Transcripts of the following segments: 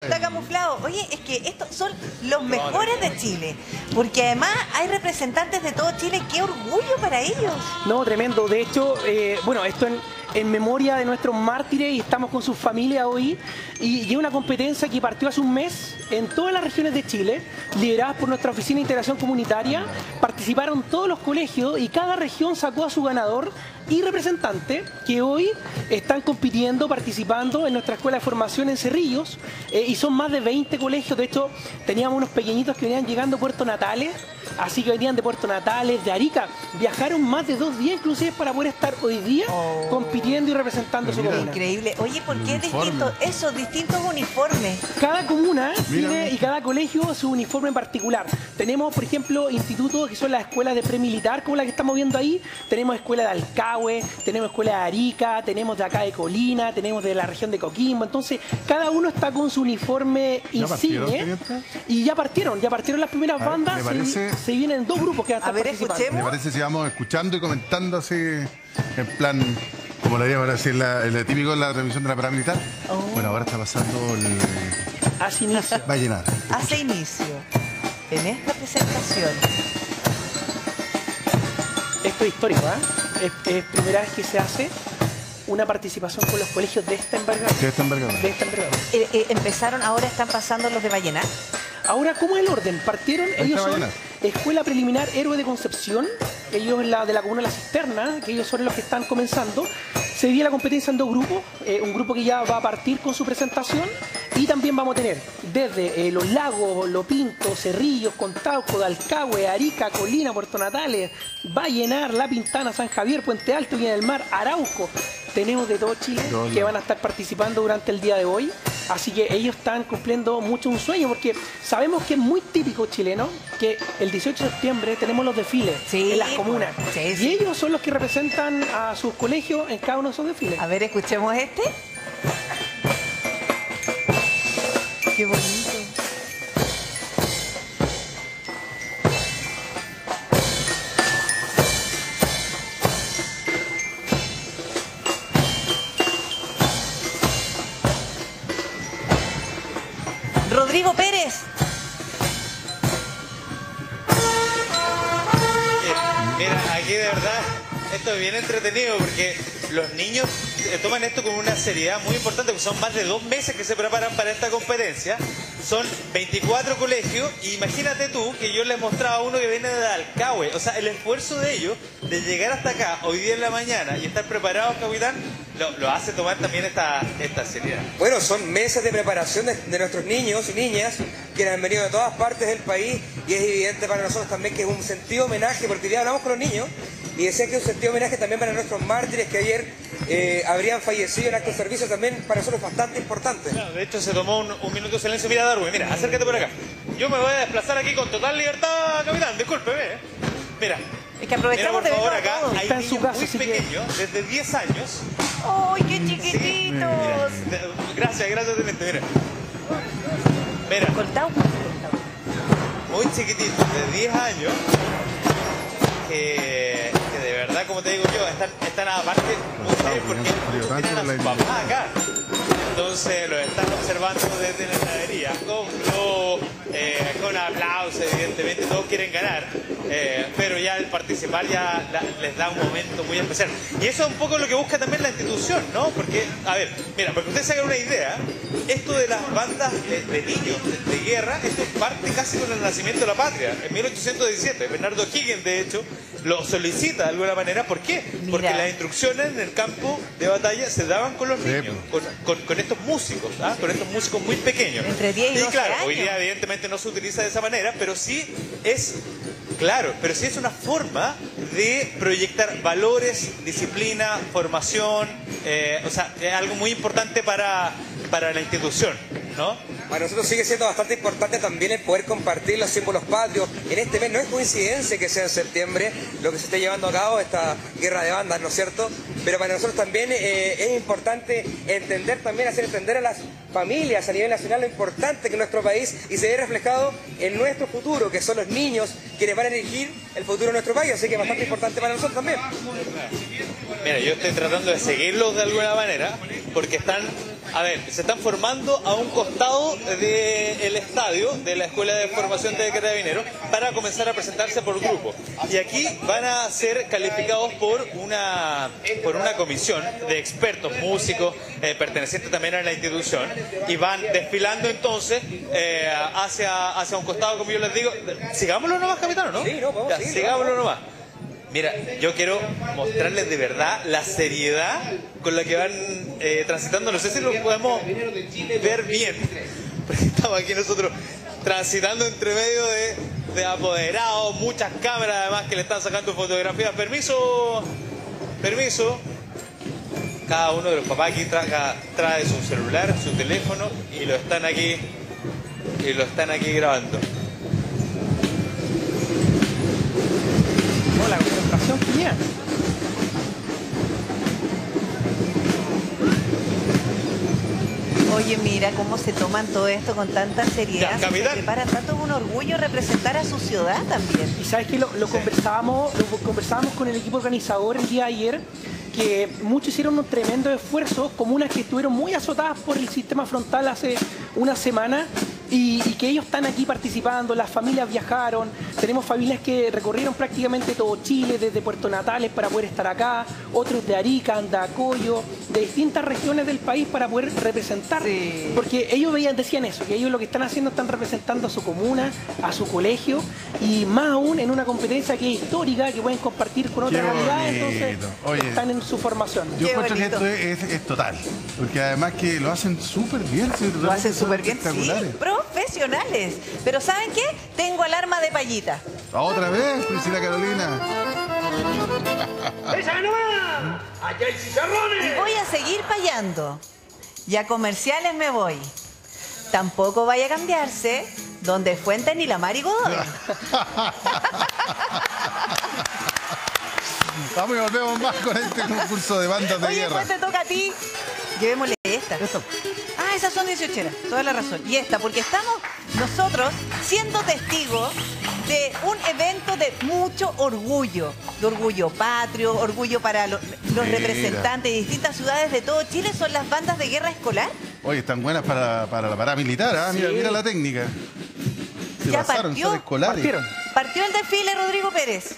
está camuflado. Oye, es que estos son los mejores de Chile, porque además hay representantes de todo Chile. ¡Qué orgullo para ellos! No, tremendo. De hecho, bueno, esto en memoria de nuestros mártires, y estamos con sus familias hoy, y es una competencia que partió hace un mes en todas las regiones de Chile, lideradas por nuestra Oficina de Integración Comunitaria. Participaron todos los colegios y cada región sacó a su ganador y representante, que hoy están compitiendo, participando en nuestra escuela de formación en Cerrillos, y son más de 20 colegios. De hecho, teníamos unos pequeñitos que venían llegando a Puerto Natales, así que venían de Puerto Natales, de Arica, viajaron más de 2 días inclusive para poder estar hoy día compitiendo y representando su comuna. Increíble. Oye, ¿por qué distintos, esos distintos uniformes? Cada comuna tiene y cada colegio su uniforme en particular. Tenemos, por ejemplo, institutos que son las escuelas de premilitar, como la que estamos viendo ahí. Tenemos escuela de Alcahue, tenemos escuela de Arica, tenemos de acá de Colina, tenemos de la región de Coquimbo. Entonces, cada uno está con su uniforme insigne. Y ya partieron las primeras bandas. Se vienen 2 grupos que van a estar participando. Escuchemos. ¿Me parece si vamos escuchando y comentando así, en plan, como lo haríamos así, el típico en la transmisión de la paramilitar? Bueno, ahora está pasando el... Hace inicio. Va a llenar. Hace inicio en esta presentación. Esto es histórico, ¿eh? Es primera vez que se hace una participación con los colegios de esta envergadura. De esta envergadura. Empezaron, ahora están pasando los de Vallenar. Ahora, ¿cómo es el orden? Partieron, ellos son Escuela Preliminar Héroe de Concepción, ellos de la comuna de La Cisterna, que ellos son los que están comenzando. Se divide la competencia en 2 grupos, un grupo que ya va a partir con su presentación, y también vamos a tener desde Los Lagos, Lo Pinto, Cerrillos, Contauco, de Alcahue, Arica, Colina, Puerto Natales, Vallenar, La Pintana, San Javier, Puente Alto, Viña del Mar, Arauco. Tenemos de todo Chile que van a estar participando durante el día de hoy. Así que ellos están cumpliendo mucho un sueño, porque sabemos que es muy típico chileno que el 18 de septiembre tenemos los desfiles en las comunas. Y ellos son los que representan a sus colegios en cada uno de esos desfiles. A ver, escuchemos este. Qué bonito. Rodrigo Pérez. Mira, aquí de verdad esto es bien entretenido porque los niños toman esto con una seriedad muy importante, porque son más de 2 meses que se preparan para esta competencia. Son 24 colegios, y imagínate tú que yo les mostraba uno que viene de Alcahue. O sea, el esfuerzo de ellos de llegar hasta acá hoy día en la mañana y estar preparados, capitán, lo hace tomar también esta seriedad. Bueno, son meses de preparación de nuestros niños y niñas que han venido de todas partes del país, y es evidente para nosotros también que es un sentido homenaje, porque hoy día hablamos con los niños y decía que es un sentido homenaje también para nuestros mártires que ayer habrían fallecido en actos de servicio, también para nosotros bastante importante. Claro, de hecho se tomó un minuto de silencio. Mira, Darwin, mira, acércate por acá. Yo me voy a desplazar aquí con total libertad, capitán, discúlpeme. Mira. Es que aprovechamos de por verlo acá, todo. hay niños muy pequeños, desde 10 años. ¡Ay, qué chiquititos! Gracias, teniente, mira. Mira. Cortado. Muy chiquititos, de 10 años, que de verdad, como te digo yo, están aparte muy serios porque tienen a sus papás acá. Entonces los están observando desde la heladería, con aplausos, evidentemente, todos quieren ganar, pero ya al participar ya les da un momento muy especial. Y eso es un poco lo que busca también la institución, ¿no? Porque, a ver, mira, para que ustedes se hagan una idea, esto de las bandas de niños de guerra, esto parte casi con el nacimiento de la patria, en 1817. Bernardo Higgins, de hecho, lo solicita de alguna manera. ¿Por qué? Porque las instrucciones en el campo de batalla se daban con los niños, con estos músicos, con estos músicos muy pequeños. Entre 10 y 12 claro, años. hoy día evidentemente no se utiliza de esa manera, pero sí es... Claro, pero sí es una forma de proyectar valores, disciplina, formación, o sea, es algo muy importante para la institución, ¿no? Para nosotros sigue siendo bastante importante también el poder compartir los símbolos patrios en este mes. No es coincidencia que sea en septiembre lo que se esté llevando a cabo, esta guerra de bandas, ¿no es cierto? Pero para nosotros también es importante entender, también hacer entender a las familias a nivel nacional lo importante que es nuestro país, y se ve reflejado en nuestro futuro, que son los niños quienes van a elegir el futuro de nuestro país. Así que es bastante importante para nosotros también. Mira, yo estoy tratando de seguirlos de alguna manera porque están A ver, se están formando a un costado del estadio de la Escuela de Formación de Carabineros para comenzar a presentarse por grupo. Y aquí van a ser calificados por una comisión de expertos, músicos, pertenecientes también a la institución, y van desfilando entonces hacia un costado, como yo les digo. Sigámoslo nomás, capitán, ¿no? Sí, no, vamos, ya, sí, sigámoslo nomás. Mira, yo quiero mostrarles de verdad la seriedad con la que van transitando. No sé si lo podemos ver bien, porque estamos aquí nosotros transitando entre medio de apoderados, muchas cámaras además que le están sacando fotografías. Permiso, permiso. Cada uno de los papás aquí trae su celular, su teléfono y lo están aquí grabando. La concentración genial. Oye, mira cómo se toman todo esto con tanta seriedad. Ya, capitán. Se preparan tanto, es un orgullo representar a su ciudad también. Y sabes que lo conversábamos con el equipo organizador el día de ayer, que muchos hicieron un tremendo esfuerzo, comunas que estuvieron muy azotadas por el sistema frontal hace una semana, y que ellos están aquí participando, las familias viajaron, tenemos familias que recorrieron prácticamente todo Chile, desde Puerto Natales para poder estar acá, otros de Arica, Andacollo, de distintas regiones del país para poder representar, Sí. porque ellos decían eso, que ellos lo que están haciendo están representando a su comuna, a su colegio, y más aún en una competencia que es histórica, que pueden compartir con otras Qué realidades, bonito. entonces Oye, están en su formación. Yo Qué encuentro que bonito. esto es total, porque además que lo hacen súper bien. ¿Sí? Lo hacen súper bien, sí, Espectaculares. profesionales. Pero ¿saben qué? Tengo alarma de payita. Otra vez, Priscila Carolina. ¡Esa nomás! ¡Allá hay chicharrones! Voy a seguir payando. Y a comerciales me voy. Tampoco vaya a cambiarse donde Fuentes ni la Mari Godoy. Vamos y volvemos más con este concurso de bandas de Oye, guerra. Fuentes, toca a ti. Llevémosle esta. Ah, esas son 18eras, toda la razón. Y esta, porque estamos nosotros siendo testigos de un evento de mucho orgullo, de orgullo patrio, orgullo para los Mira. representantes de distintas ciudades de todo Chile, son las bandas de guerra escolar. Oye, están buenas para la paramilitar, ¿ah? Mira, Sí. mira la técnica. Se Ya pasaron, partió. son escolares. Partieron. Partió el desfile, Rodrigo Pérez.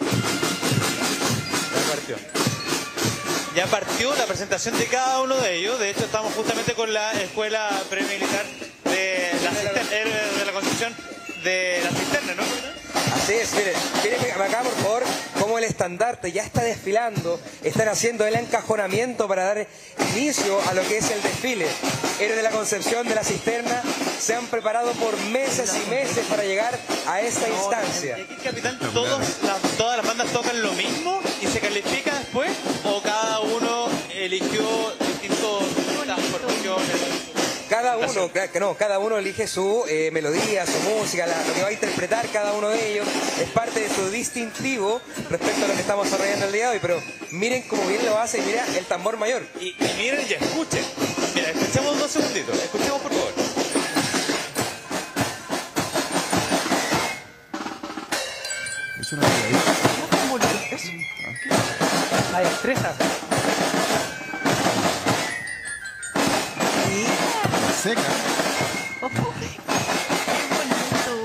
Ya partió la presentación de cada uno de ellos. De hecho, estamos justamente con la escuela premilitar de la Concepción de la Cisterna, ¿no? Así es, miren acá por favor, como el estandarte ya está desfilando, están haciendo el encajonamiento para dar inicio a lo que es el desfile. Héroes de la Concepción de la Cisterna se han preparado por meses y meses para llegar a esta instancia. ¿Y aquí, capitán, todas las bandas tocan lo mismo y se califica después? ¿O cada uno eligió distintas formaciones? Cada uno elige su melodía, su música, lo que va a interpretar cada uno de ellos. Es parte de su distintivo respecto a lo que estamos desarrollando el día de hoy. Pero miren cómo bien lo hace y mira el tambor mayor. Y miren y escuchen. Mira, escuchemos 2 segunditos. Escuchemos, por favor. Eso no es La destreza. seca. Oh, qué bonito.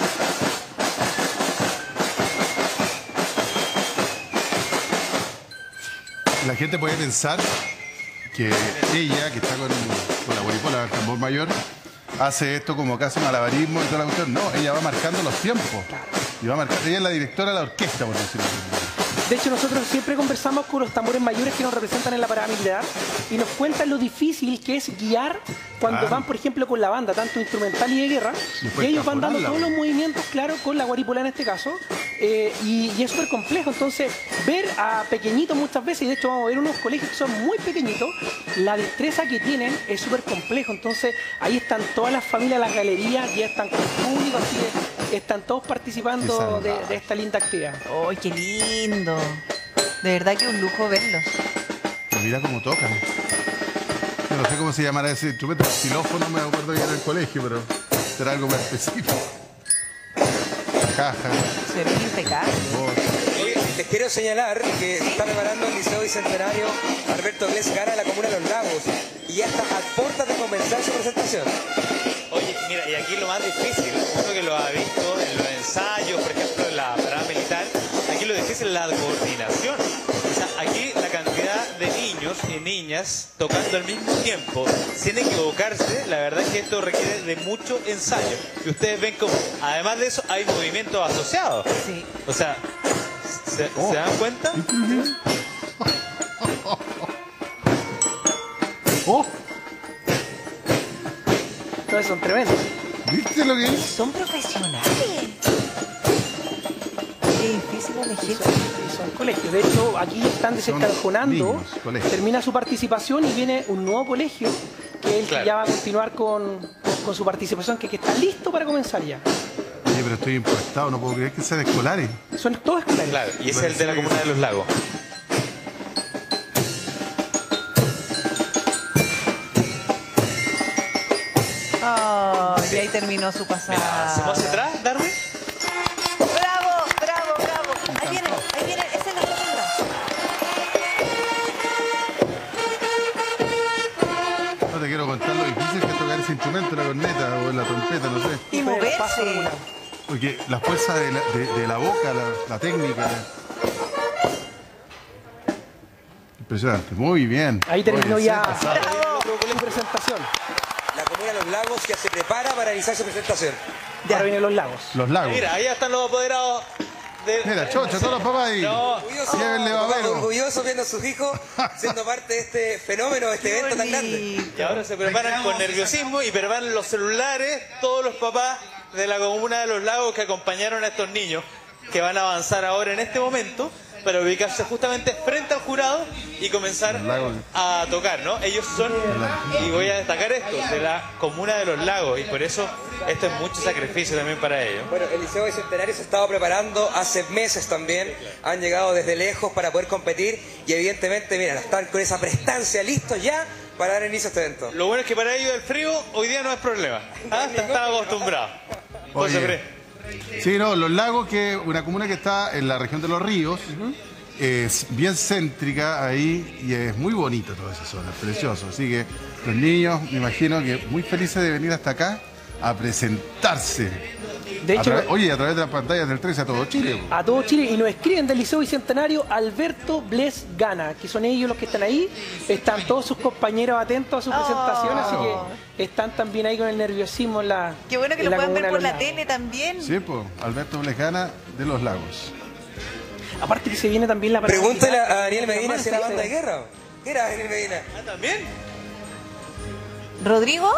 La gente puede pensar que ella, que está con la guaripola, el tambor mayor, hace esto como casi malabarismo y toda la cuestión. No, ella va marcando los tiempos. Y va marcando, ella es la directora de la orquesta, por decirlo así. De hecho, nosotros siempre conversamos con los tambores mayores que nos representan en la paramilitar y nos cuentan lo difícil que es guiar cuando van, por ejemplo, con la banda, tanto instrumental y de guerra, Después y ellos van dando cajonarla, todos los movimientos, claro, con la guaripola en este caso, y es súper complejo. Entonces, ver a pequeñitos muchas veces, y de hecho vamos a ver unos colegios que son muy pequeñitos, la destreza que tienen es súper complejo. Entonces, ahí están todas las familias, las galerías, ya están con público, así que están todos participando de esta linda actividad. ¡Ay, qué lindo! De verdad que un lujo verlos. Pero mira cómo tocan. Yo no sé cómo se llamará ese instrumento. El xilófono me acuerdo ya en el colegio, pero será algo más específico. Caja, Se ven impecables. voz. Oye, les quiero señalar que está preparando el Liceo Bicentenario Alberto Glés Gara en la comuna de Los Lagos. y ya está a puertas de comenzar su presentación. Oye, mira, y aquí lo más difícil, uno que lo ha visto en los ensayos, por ejemplo, en la parada militar, aquí lo difícil es la coordinación. O sea, aquí la cantidad de niños y niñas tocando al mismo tiempo, sin equivocarse, la verdad es que esto requiere de mucho ensayo. Y ustedes ven como, además de eso, hay movimientos asociados. Sí. O sea, ¿se dan cuenta? ¡Oh! Entonces son tremendos. ¿Viste lo que es? Son profesionales. Qué difícil elegir. Son colegios. De hecho, aquí están desencajonando. niños, colegios. Termina su participación y viene un nuevo colegio que él Claro. ya va a continuar con su participación, que está listo para comenzar ya. Oye, pero estoy impactado, no puedo creer que sean escolares. Son todos escolares. Claro, y ese es el de la Comuna de los Lagos. Oh, y ahí terminó su pasada. ¿Hacemos hacia atrás, Darwin? ¡Bravo, bravo, bravo! Ahí viene, esa es la segunda. No te quiero contar lo difícil que es tocar ese instrumento, la corneta o la trompeta, no sé. Y moverse. Porque la fuerza de la boca, la técnica. Impresionante, muy bien. Ahí terminó Oye, ya sí, pasado. su presentación. La Comuna de los Lagos ya se prepara para realizar su presentación. Ahora vienen los lagos. Los lagos. Mira, ahí están los apoderados de... Mira, chocho, todos los papás ahí. No. Llévenle babero. Orgulloso viendo a sus hijos siendo parte de este fenómeno, de este evento tan grande. Y ahora se preparan con nerviosismo y preparan los celulares todos los papás de la Comuna de los Lagos que acompañaron a estos niños que van a avanzar ahora en este momento para ubicarse justamente frente al jurado y comenzar Los Lagos. a tocar, ¿no? Ellos son, y voy a destacar esto, de la Comuna de los Lagos y por eso esto es mucho sacrificio también para ellos. Bueno, el Liceo Bicentenario se ha estado preparando hace meses también. Han llegado desde lejos para poder competir y evidentemente, mira, están con esa prestancia listos ya para dar inicio a este evento. Lo bueno es que para ellos el frío hoy día no es problema. ¿Ah? Están acostumbrados. José Oye. Fre. Sí, no, Los Lagos, que es una comuna que está en la región de Los Ríos, es bien céntrica ahí y es muy bonita toda esa zona, es precioso. Así que los niños, me imagino que muy felices de venir hasta acá a presentarse. De hecho, Oye, a través de las pantallas del 13 a todo Chile. a todo Chile, y nos escriben del Liceo Bicentenario Alberto Bles Gana, que son ellos los que están ahí. Están todos sus compañeros atentos a su presentación, así que están también ahí con el nerviosismo en la. Qué bueno que en lo la puedan ver Comuna por de la los Lagos. tele también. Sí, pues, Alberto Blejana de Los Lagos. Aparte que se viene también la parada Pregúntale militar. a Daniel Medina si era Sí, banda sí. de guerra. ¿Qué era Daniel Medina? ¿Ah, también? ¿Rodrigo?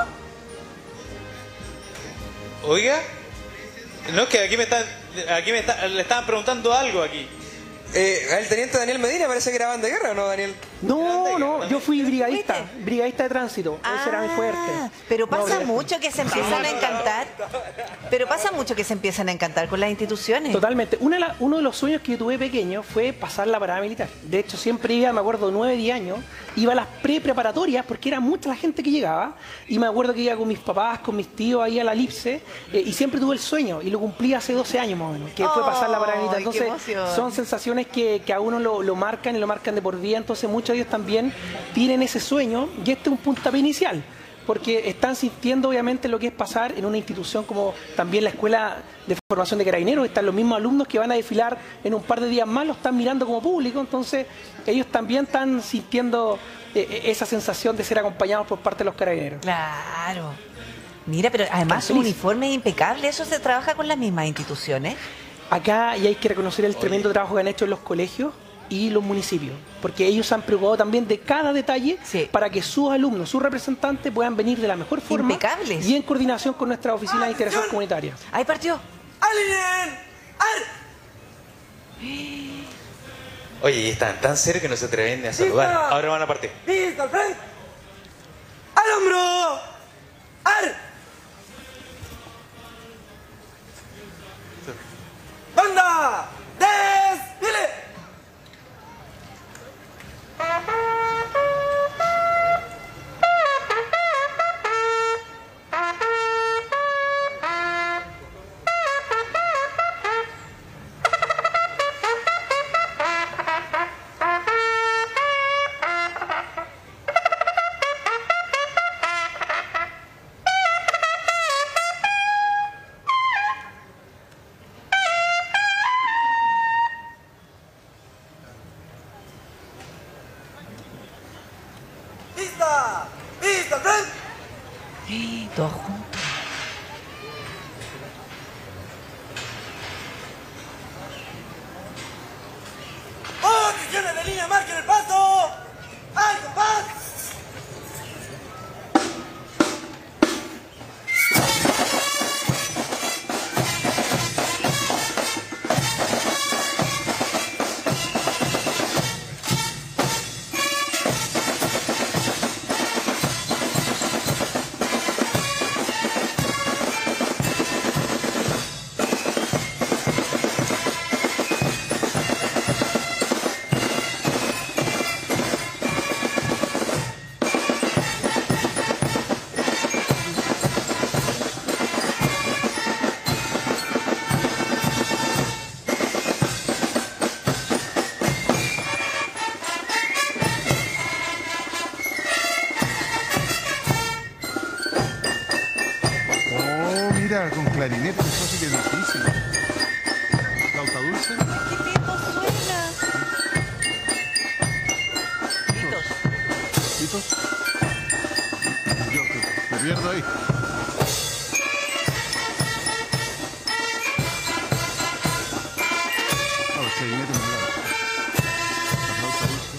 Oiga, no, que aquí le estaban preguntando algo aquí. El teniente Daniel Medina parece que era banda de guerra, ¿o no, Daniel? No, yo fui brigadista de tránsito. Ese era mi fuerte. Pero pasa No, mucho que se empiezan a encantar. Pero pasa mucho que se empiezan a encantar con las instituciones. Totalmente. Uno de los sueños que yo tuve pequeño fue pasar la parada militar. De hecho, siempre iba, me acuerdo, 9, 10 años, iba a las preparatorias porque era mucha la gente que llegaba. Y me acuerdo que iba con mis papás, con mis tíos ahí a la Lipse, y siempre tuve el sueño, y lo cumplí hace 12 años más o menos, que fue pasar la parada militar. ¡Ay, qué Entonces, emoción! son sensaciones que a uno lo marcan y lo marcan de por vida. Entonces, muchos de ellos también tienen ese sueño, y este es un puntapié inicial, porque están sintiendo obviamente lo que es pasar en una institución como también la Escuela de Formación de Carabineros. Están los mismos alumnos que van a desfilar en un par de días más, lo están mirando como público, entonces ellos también están sintiendo esa sensación de ser acompañados por parte de los carabineros. Claro. Mira, pero además su Están felices. uniforme es impecable. ¿Eso se trabaja con las mismas instituciones? Acá y hay que reconocer el tremendo trabajo que han hecho en los colegios y los municipios, porque ellos se han preocupado también de cada detalle Sí. para que sus alumnos, sus representantes puedan venir de la mejor forma Impecables. y en coordinación con nuestra oficina de integración comunitaria. Ahí partió. ¡Alien! Oye, y están tan serios que no se atreven ni a saludar. Ahora van a partir. ¡Listo, al frente! ¡Al hombro! ¡Ar! ¡Banda! ¡Desfile! Todos juntos. ¡Posiciones de línea, marquen el paso! ¡Al compás! Con clarinete, eso sí que es difícil. Flauta dulce. ¡Qué lindo suena! Pitos. ¿Pitos? Yo me pierdo ahí. No, el clarinete me da. La flauta dulce.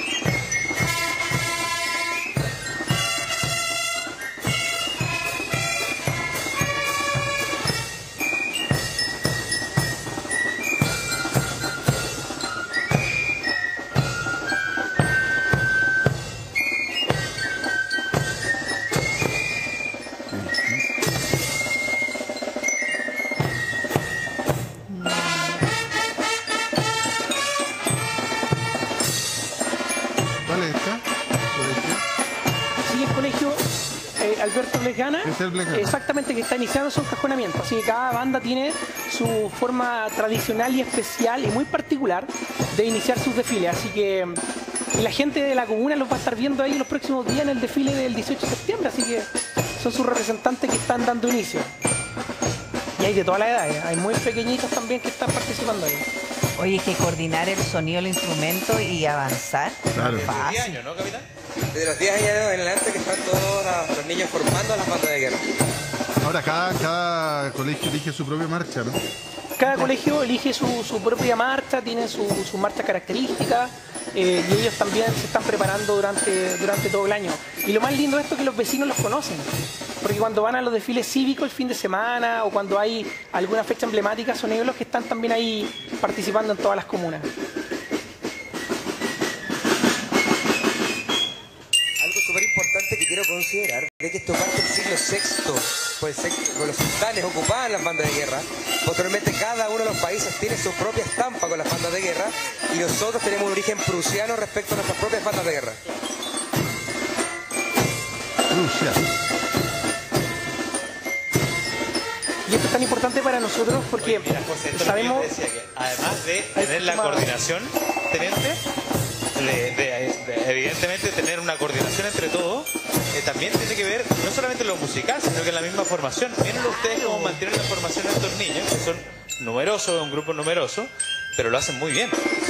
¿Cuál es esta? Sigue el colegio Alberto Blesgana. Este es el Blesgana. Exactamente, que está iniciando su encajonamiento. Así que cada banda tiene su forma tradicional y especial y muy particular de iniciar sus desfiles. Así que la gente de la comuna los va a estar viendo ahí los próximos días en el desfile del 18 de septiembre. Así que son sus representantes que están dando inicio. Y hay de todas las edades. Hay muy pequeñitos también que están participando ahí. Oye, es que coordinar el sonido del instrumento y avanzar. Claro. ¿10 Fácil. años, no, capitán? Desde los 10 años en adelante que están todos los niños formando a las bandas de guerra. Ahora, cada colegio elige su propia marcha, ¿no? Cada colegio elige su propia marcha, tienen sus marchas características y ellos también se están preparando durante todo el año. Y lo más lindo de esto es que los vecinos los conocen, porque cuando van a los desfiles cívicos el fin de semana o cuando hay alguna fecha emblemática son ellos los que están también ahí participando en todas las comunas. Algo súper importante que quiero considerar es que esto parte del siglo VI, pues con los sultanes ocupaban las bandas de guerra. Posteriormente cada uno de los países tiene su propia estampa con las bandas de guerra y nosotros tenemos un origen prusiano respecto a nuestras propias bandas de guerra. Rusia. Y esto es tan importante para nosotros porque Mira, José, esto sabemos... es lo que yo decía, que además de tener la coordinación, teniente, evidentemente tener una coordinación entre todos, también tiene que ver no solamente en lo musical, sino que en la misma formación. Miren ustedes cómo mantienen la formación de estos niños, que son numerosos, un grupo numeroso, pero lo hacen muy bien.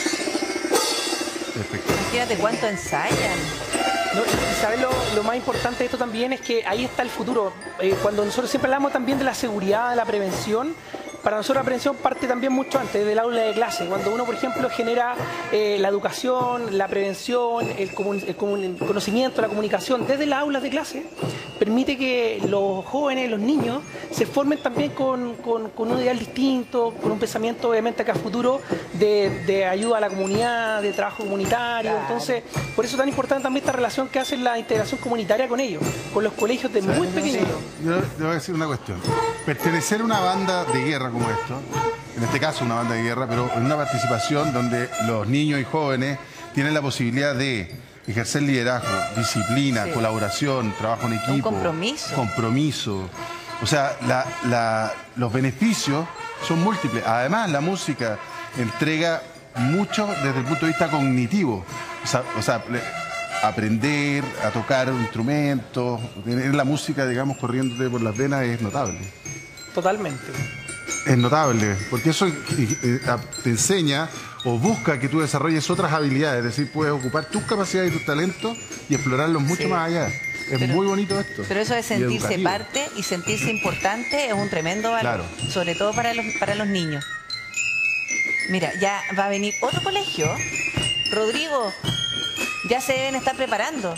Imagínate cuánto ensayan. No, y ¿sabes lo más importante de esto también? Es que ahí está el futuro. Cuando nosotros siempre hablamos también de la seguridad, de la prevención, para nosotros la prevención parte también mucho antes del aula de clase. Cuando uno, por ejemplo, genera la educación, la prevención, el conocimiento, la comunicación desde las aulas de clase, permite que los jóvenes, los niños, se formen también con un ideal distinto, con un pensamiento obviamente acá a futuro de ayuda a la comunidad, de trabajo comunitario. Claro. Entonces, por eso es tan importante también esta relación que hace la integración comunitaria con ellos, con los colegios de muy pequeñitos. Yo te voy a decir una cuestión. Pertenecer a una banda de guerra como esto, en este caso una banda de guerra, pero en una participación donde los niños y jóvenes tienen la posibilidad de ejercer liderazgo, disciplina, Sí. colaboración, trabajo en equipo. Compromiso. O sea, los beneficios son múltiples. Además, la música entrega mucho desde el punto de vista cognitivo. O sea, aprender a tocar un instrumento, tener la música, digamos, corriéndote por las venas es notable. Totalmente. Es notable, porque eso te enseña o busca que tú desarrolles otras habilidades, es decir, puedes ocupar tus capacidades y tus talentos y explorarlos mucho Sí. más allá. Es muy bonito esto. Pero eso de Y sentirse educativo. parte y sentirse importante es un tremendo valor, Claro. sobre todo para los niños. Mira, ya va a venir otro colegio. Rodrigo, ya se deben estar preparando.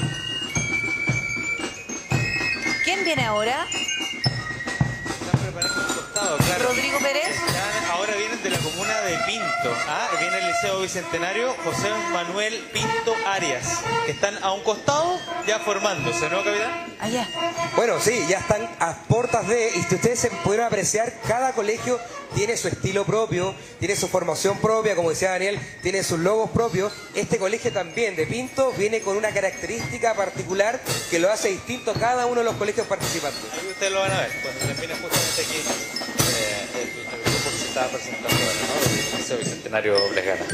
¿Quién viene ahora? Están preparando un costado, claro. Rodrigo Pérez. Ahora vienen de la comuna de Pinto. Viene el Liceo Bicentenario José Manuel Pinto Arias. Están a un costado ya formándose, ¿no, capitán? Allá. Bueno, sí, ya están a puertas de, y si ustedes se pudieron apreciar, cada colegio tiene su estilo propio, tiene su formación propia, como decía Daniel, tiene sus logos propios. Este colegio también de Pinto viene con una característica particular que lo hace distinto a cada uno de los colegios participantes. Ahí ustedes lo van a ver cuando termine justamente aquí el grupo que se estaba presentando ahora, ¿no? Del Liceo Bicentenario Blesgana.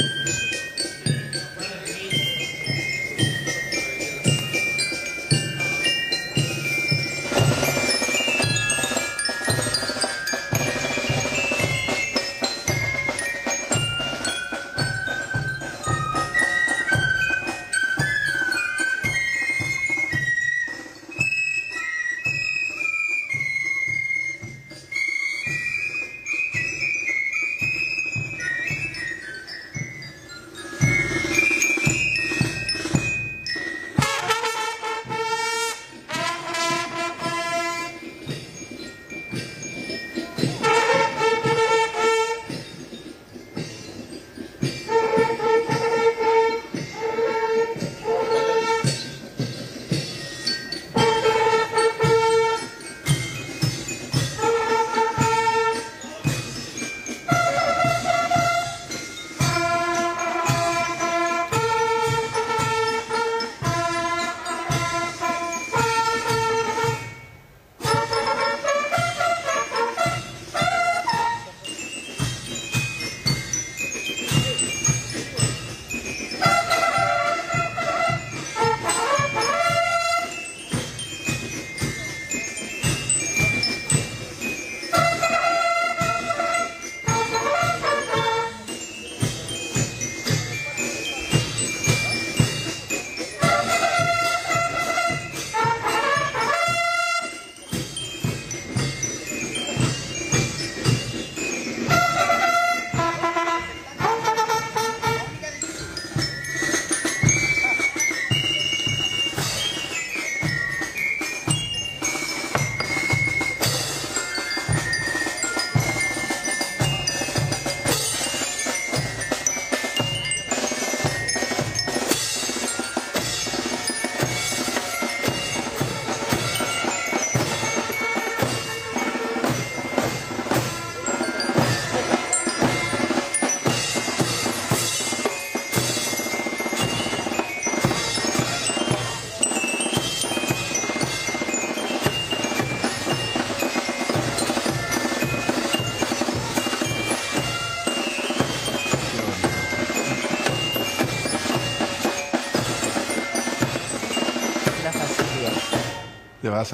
Te vas a...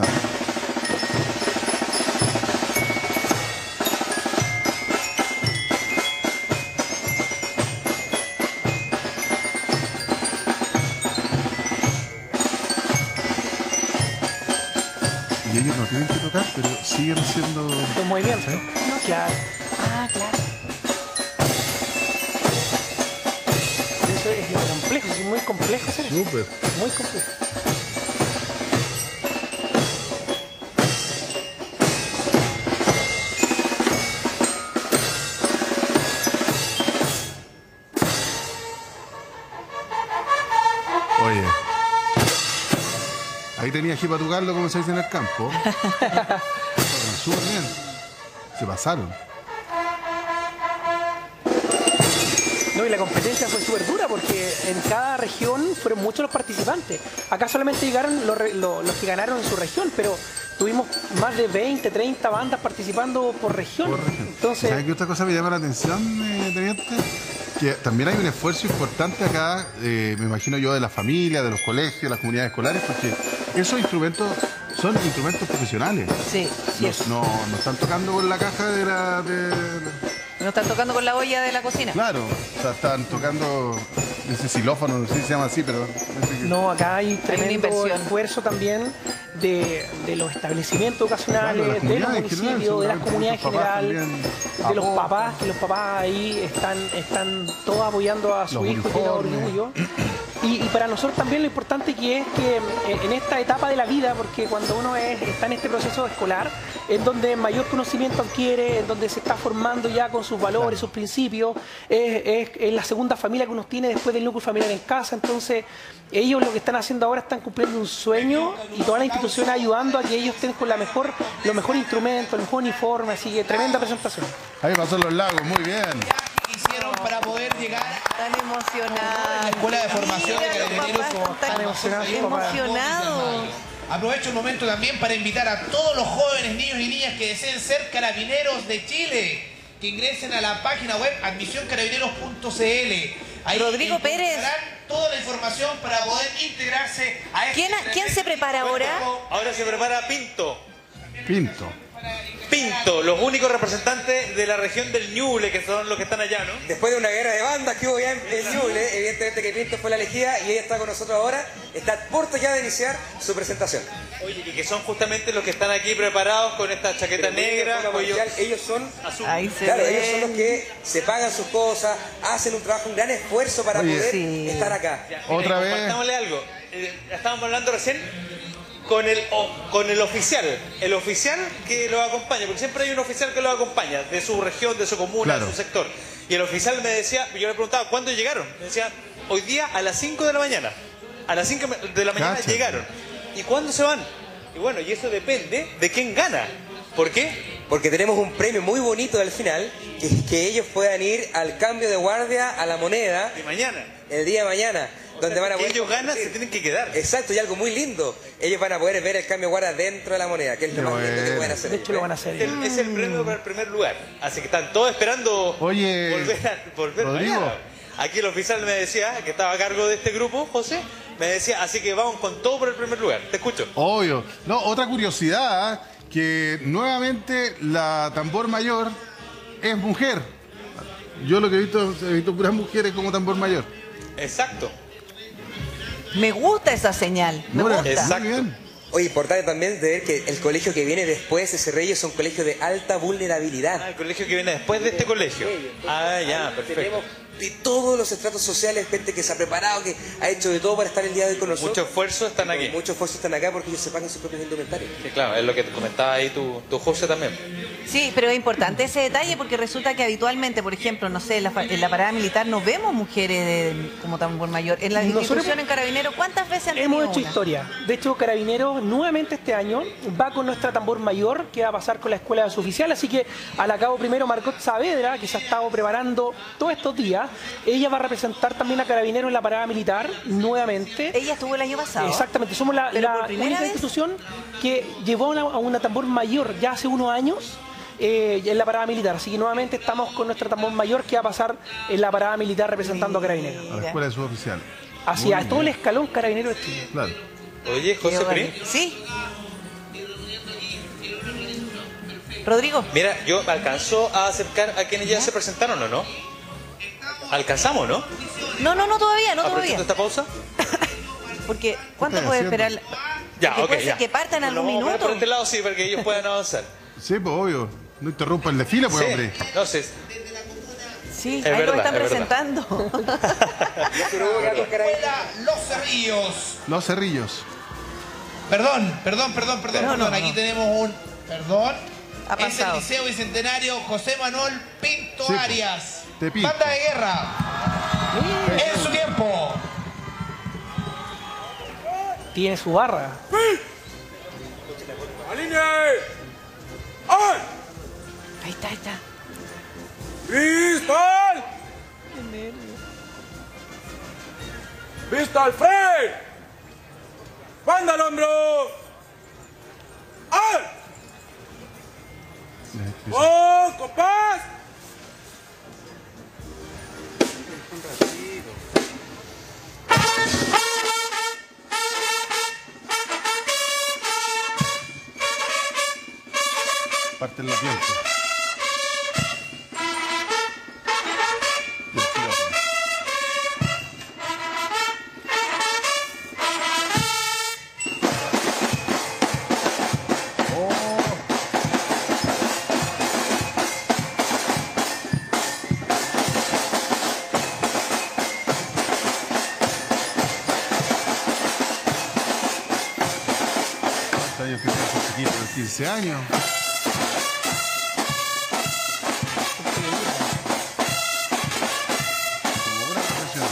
Y ellos no tienen que tocar, pero siguen haciendo... Los movimientos. ¿Sí? No, claro. Ah, claro. Eso es lo complejo, es muy complejo hacer eso. Súper. Muy complejo. Oye. Ahí tenía que patucarlo, como se dice en el campo. Súper bien. Se pasaron. No, y la competencia fue súper dura porque en cada región fueron muchos los participantes. Acá solamente llegaron los que ganaron en su región, pero tuvimos más de 20, 30 bandas participando por región. Entonces, ¿Sabes qué otra cosa me llama la atención, teniente? Que también hay un esfuerzo importante acá, me imagino yo, de la familia, de los colegios, de las comunidades escolares, porque esos instrumentos son instrumentos profesionales. Sí, sí es. No están tocando con la caja de la... No están tocando con la olla de la cocina. Claro, o sea, están tocando ese xilófono, no sé si se llama así, pero... no, acá hay tremendo inversión. esfuerzo también de los establecimientos educacionales, de los municipios, de las comunidades en general, de los papás, que los papás ahí están todos apoyando a su hijo y tienen orgullo. Y para nosotros también lo importante que es que en esta etapa de la vida, porque cuando uno está en este proceso escolar, es donde mayor conocimiento adquiere, es donde se está formando ya con sus valores, sus principios, es la segunda familia que uno tiene después del núcleo familiar en casa. Entonces ellos lo que están haciendo ahora están cumpliendo un sueño y todas las instituciones ayudando a que ellos estén con los mejores instrumentos, el mejor uniforme, así que tremenda presentación. Ahí pasó Los Lagos, muy bien. Hicieron para poder llegar Tan emocionados. la escuela de formación de carabineros como Tan emocionados. Aprovecho el momento también para invitar a todos los jóvenes, niños y niñas que deseen ser carabineros de Chile, que ingresen a la página web admisioncarabineros.cl. Ahí Rodrigo Pérez. encontrarán toda la información para poder integrarse a este ¿Quién se prepara ahora? Ahora se prepara Pinto. Pinto, los únicos representantes de la región del Ñuble, que son los que están allá, ¿no? Después de una guerra de bandas que hubo ya en Ñuble, evidentemente que Pinto fue la elegida y ella está con nosotros ahora, está a punto ya de iniciar su presentación. Oye, y que son justamente los que están aquí preparados con esta chaqueta negra, cuello ellos son azul. Ahí se Claro, ve. ellos son los que se pagan sus cosas, hacen un trabajo, un gran esfuerzo para poder estar acá. Ya, Otra vez. Compartámosle algo. Estábamos hablando recién con el oficial que los acompaña, porque siempre hay un oficial que los acompaña, de su región, de su comuna, Claro. de su sector. Y el oficial me decía, yo le preguntaba, ¿cuándo llegaron? Me decía, hoy día a las 5 de la mañana. A las 5 de la mañana Cacha. llegaron. ¿Y cuándo se van? Y bueno, y eso depende de quién gana. ¿Por qué? Porque tenemos un premio muy bonito al final, que es que ellos puedan ir al cambio de guardia a la moneda De mañana. el día de mañana, donde van a Si poder ellos ganan, competir. se tienen que quedar. Exacto, y algo muy lindo. Ellos van a poder ver el cambio de guardia dentro de la moneda, que es lo más lindo que pueden hacer. De hecho lo van a hacer. Es el premio para el primer lugar. Así que están todos esperando Oye, volver Rodrigo. mañana. Aquí el oficial me decía, que estaba a cargo de este grupo, José, me decía, así que vamos con todo por el primer lugar. Te escucho. Obvio. No, otra curiosidad, que nuevamente la tambor mayor es mujer. Yo lo que he visto puras mujeres como tambor mayor. Exacto. Me gusta esa señal. Me Mira, gusta. Exacto. muy bien. Oye, importante también de ver que el colegio que viene después, ese Reyes, es un colegio de alta vulnerabilidad. Ah, el colegio que viene después de este colegio. Ah, ya, perfecto. Tenemos de todos los estratos sociales, gente que se ha preparado, que ha hecho de todo para estar el día de hoy con nosotros. Mucho esfuerzo están aquí. Mucho esfuerzo están acá porque ellos se pagan sus propios indumentarios. Sí, claro, es lo que te comentaba ahí tu José también. Sí, pero es importante ese detalle porque resulta que habitualmente, por ejemplo, no sé, en la parada militar no vemos mujeres como tambor mayor. En la Nosotros institución en Carabineros, ¿cuántas veces han Hemos tenido hecho una? historia. De hecho, Carabineros nuevamente este año va con nuestra tambor mayor que va a pasar con la escuela de su oficial. Así que al cabo primero Margot Saavedra, que se ha estado preparando todos estos días, ella va a representar también a Carabineros en la parada militar nuevamente. Ella estuvo el año pasado. Exactamente, somos la Pero por primera única vez. institución que llevó a una tambor mayor ya hace unos años en la parada militar. Así que nuevamente estamos con nuestra tambor mayor que va a pasar en la parada militar representando a Carabineros. A la Mira. escuela de suboficial. Así, Muy a todo el bien. escalón Carabineros de Chile. Claro. Oye, José Qué Pri, bonito. Sí. Rodrigo, mira, yo alcanzó a acercar a quienes ya se presentaron, ¿o no? ¿Alcanzamos, no? no, todavía, no todavía. Aprovechando esta pausa. Porque, ¿cuánto ¿Qué puede estás esperar? Ya, Porque ok, puede ser ya. que partan Nos algún vamos a poner minuto. por este lado, sí, para que ellos puedan avanzar. Sí, pues obvio. No interrumpa el desfile, pues, hombre. Sí, no sé. Sí, Es ahí lo verdad, están es verdad. presentando. Escuela Los Cerrillos. Los cerrillos. Perdón. Aquí tenemos un... Perdón. Ha Es el pasado. Liceo Bicentenario José Manuel Pinto Sí, pues. Arias. Te pinto. Banda de guerra. En su tiempo. Tiene su barra. Ahí está, ahí está. ¡Pistol! ¡Vista al frente! ¡Banda al hombro! ¡Al! ¡Oh, compás! Parten los vientos. 15 años. Como una profesional.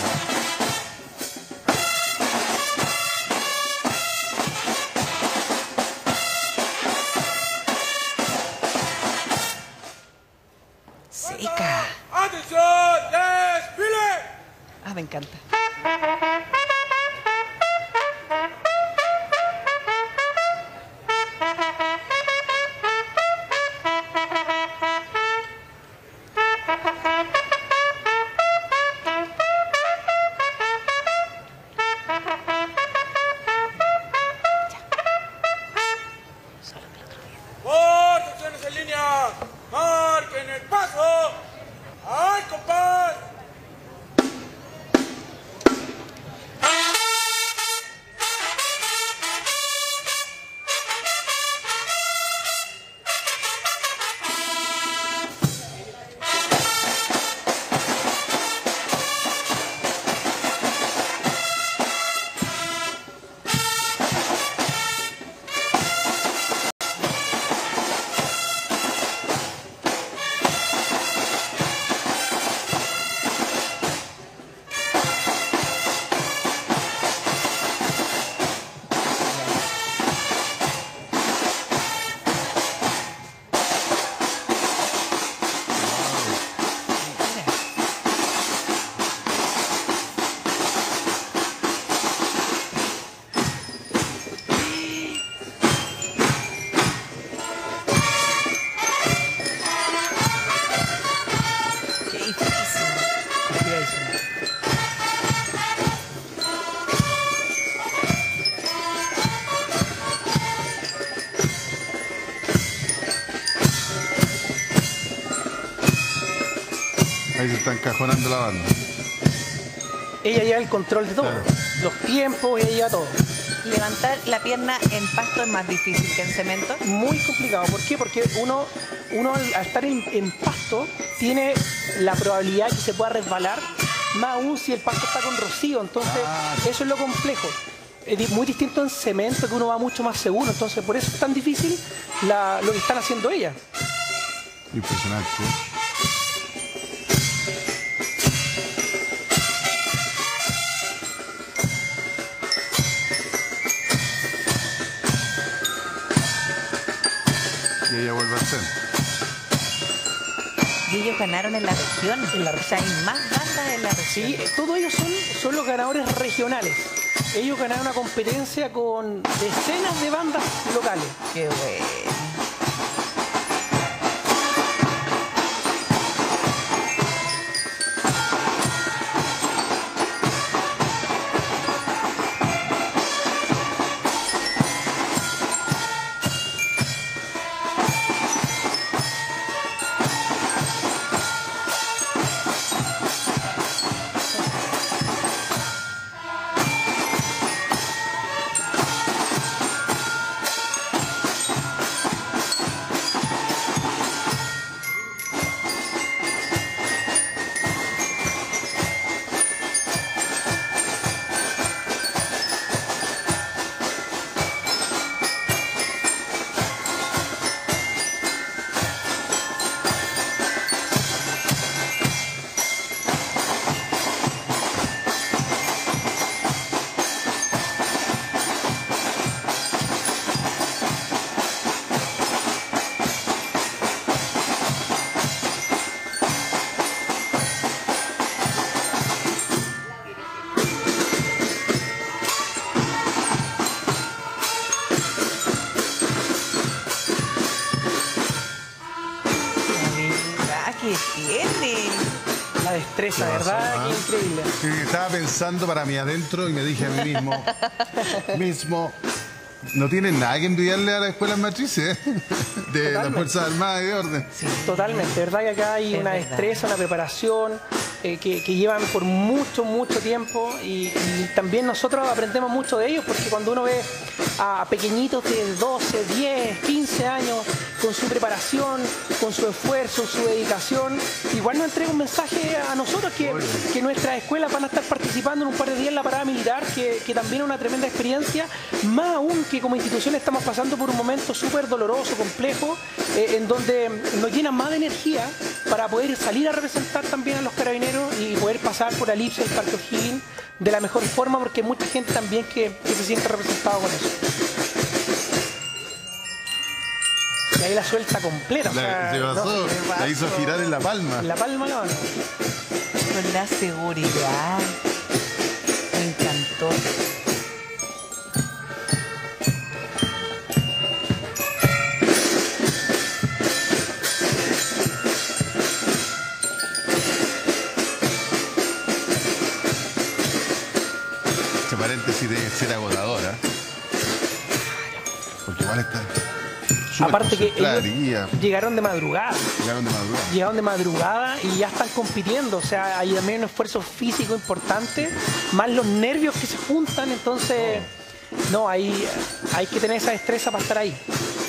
Seca. ¡Atención! ¡Desfile! Ah, me encanta. ¡Por secciones en línea! ¡Marquen el paso! ¡Ay, compás! Qué difícil. Ahí se está encajonando la banda. Ella lleva el control de todo. Claro. Los tiempos, ella lleva todo. Levantar la pierna en pasto es más difícil que en cemento. Muy complicado. ¿Por qué? Porque uno al estar en pasto tiene la probabilidad de que se pueda resbalar, más aún si el pasto está con rocío. Entonces, eso es lo complejo. Es muy distinto en cemento, que uno va mucho más seguro. Entonces, por eso es tan difícil lo que están haciendo ellas. Impresionante. Y ella vuelve al centro. Y ellos ganaron en la región. O sea, hay más bandas en la región. Sí, todos ellos son los ganadores regionales. Ellos ganaron una competencia con decenas de bandas locales. Qué bueno. Que tiene La destreza, ¿verdad? Qué increíble. Sí, estaba pensando para mí adentro y me dije a mí mismo, no tienen nada que envidiarle a las escuelas matrices de las Fuerzas Armadas y de Orden. Totalmente, ¿verdad? Que acá hay Es una verdad. destreza, una preparación. que llevan por mucho tiempo y también nosotros aprendemos mucho de ellos, porque cuando uno ve a pequeñitos de 12, 10, 15 años con su preparación, con su esfuerzo, su dedicación, igual nos entrega un mensaje a nosotros que nuestras escuelas van a estar participando en un par de días en la parada militar, que también es una tremenda experiencia, más aún que como institución estamos pasando por un momento súper doloroso, complejo, en donde nos llenan más de energía para poder salir a representar también a los carabineros y poder pasar por la elipse del Parque O'Higgins de la mejor forma, porque hay mucha gente también que se siente representado con eso. Y ahí la suelta completa. La hizo girar en la palma. En la palma la mano. Con la seguridad. Me encantó. Paréntesis debe ser agotadora, porque igual está súper aparte que ellos guía. llegaron de madrugada y ya están compitiendo, o sea, hay también un esfuerzo físico importante, más los nervios que se juntan, entonces no, hay que tener esa destreza para estar ahí.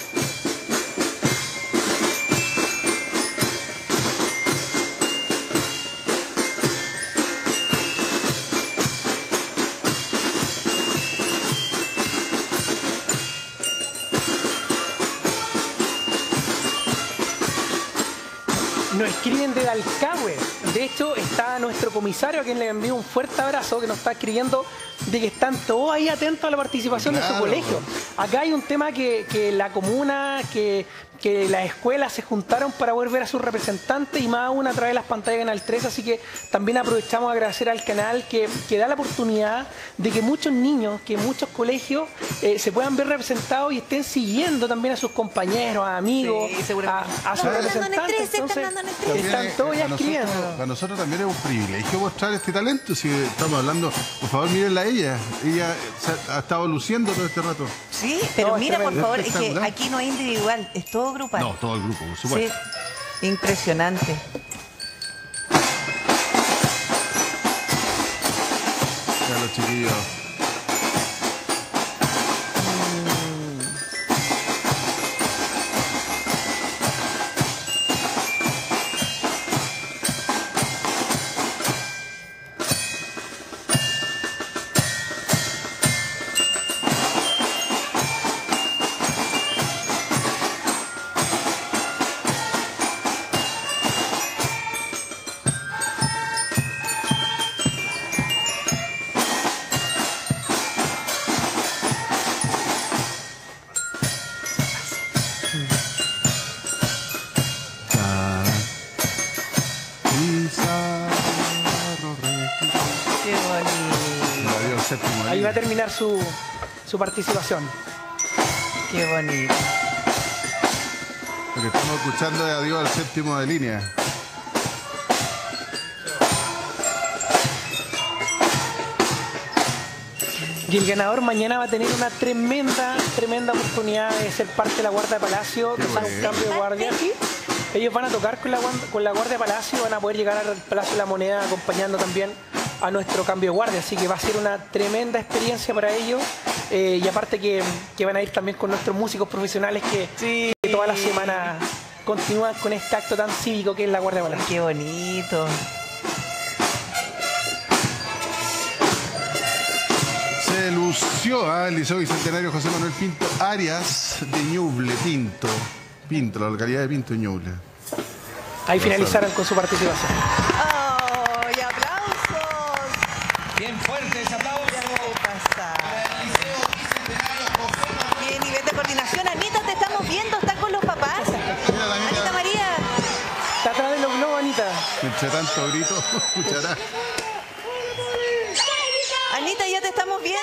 Nos escriben de Dalcahue. De hecho, está nuestro comisario, a quien le envío un fuerte abrazo, que nos está escribiendo de que están todos ahí atentos a la participación de su colegio. Acá hay un tema que la comuna, que las escuelas se juntaron para poder ver a sus representantes y más aún a través de las pantallas de Canal 3, así que también aprovechamos a agradecer al canal que da la oportunidad de que muchos niños, que muchos colegios se puedan ver representados y estén siguiendo también a sus compañeros, a amigos, a sus representantes. Entonces, están todos ya escribiendo. Para nosotros también es un privilegio mostrar este talento. Si estamos hablando, por favor, mírenla a ella. Ella ha estado luciendo todo este rato. Sí, pero mira, por favor, es que aquí no hay individual, es todo grupal. No, todo el grupo, por supuesto. Sí, impresionante. Ya los chiquillos. Ahí va a terminar su participación. Qué bonito. Lo que estamos escuchando es Adiós al séptimo de línea. Y el ganador mañana va a tener una tremenda oportunidad de ser parte de la Guardia de Palacio, de hacer un cambio de guardia. Ellos van a tocar con la Guardia de Palacio, van a poder llegar al Palacio de la Moneda acompañando también a nuestro cambio de guardia, así que va a ser una tremenda experiencia para ellos, y aparte que van a ir también con nuestros músicos profesionales que toda la semana continúan con este acto tan cívico que es la Guardia de Palacio. Qué bonito. Se lució el Liceo Bicentenario José Manuel Pinto Arias de Ñuble, Pinto, la localidad de Pinto, Ñuble. Ahí finalizaron con su participación. ¡Oh, y aplausos! Bien fuertes aplausos para el Liceo Bicentenario José Manuel. Bien, nivel de coordinación. Anita, te estamos viendo, ¿estás con los papás? Anita María. Está atrás de los globos, Anita. Entre tanto grito, escuchará. Anita, ya te estamos viendo.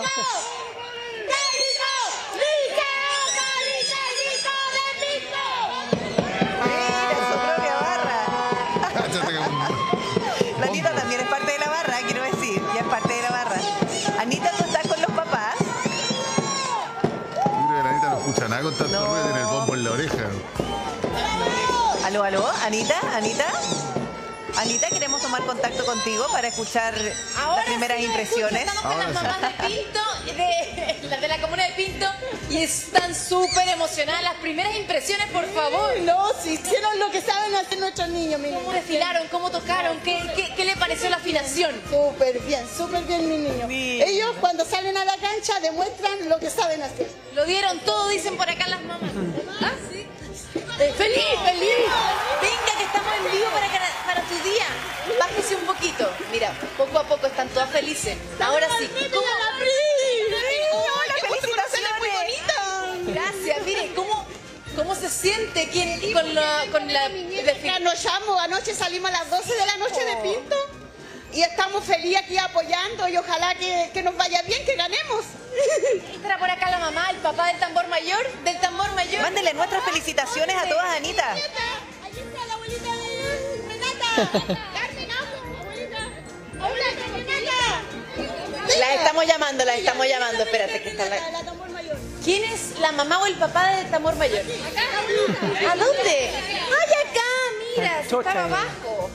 La Anita también es parte de la barra, quiero decir, ya es parte de la barra. Anita, ¿tú estás con los papás? Yo creo que la Anita no escucha nada con tanto ruido, tiene el bombo en la oreja. ¿Aló, aló? ¿Anita? ¿Anita? Anita, queremos tomar contacto contigo para escuchar las primeras impresiones. Estamos con las mamás de Pinto, de la comuna de Pinto, y están súper emocionadas. Las primeras impresiones, por favor. No, si hicieron lo que saben hacer nuestros niños, mi niño. ¿Cómo desfilaron? ¿Cómo tocaron? ¿Qué le pareció la afinación? Súper bien, mi niño. Sí. Ellos cuando salen a la cancha demuestran lo que saben hacer. Lo dieron todo, dicen por acá las mamás. ¿Ah, sí? ¡Feliz! Venga, que estamos en vivo para tu día. Bájese un poquito. Mira, poco a poco están todas felices. Ahora sí. ¿Cómo? ¡Hola, felicitaciones! Gracias. Mire, ¿cómo se siente con la Nos llamo, anoche salimos a las 12 de la noche de Pinto y estamos felices aquí apoyando y ojalá que nos vaya bien, que ganemos. Estará por acá la mamá, el papá del tambor mayor, Mándenle nuestras felicitaciones a todas, Anita. Ahí está la abuelita de Renata. Carmen, abuelita. Hola, Renata. La estamos llamando. Espérate, que está La tambor mayor. ¿Quién es la mamá o el papá del tambor mayor? Acá. ¿A dónde? ¡Ay, acá! Mira, se Chocha, estaba abajo.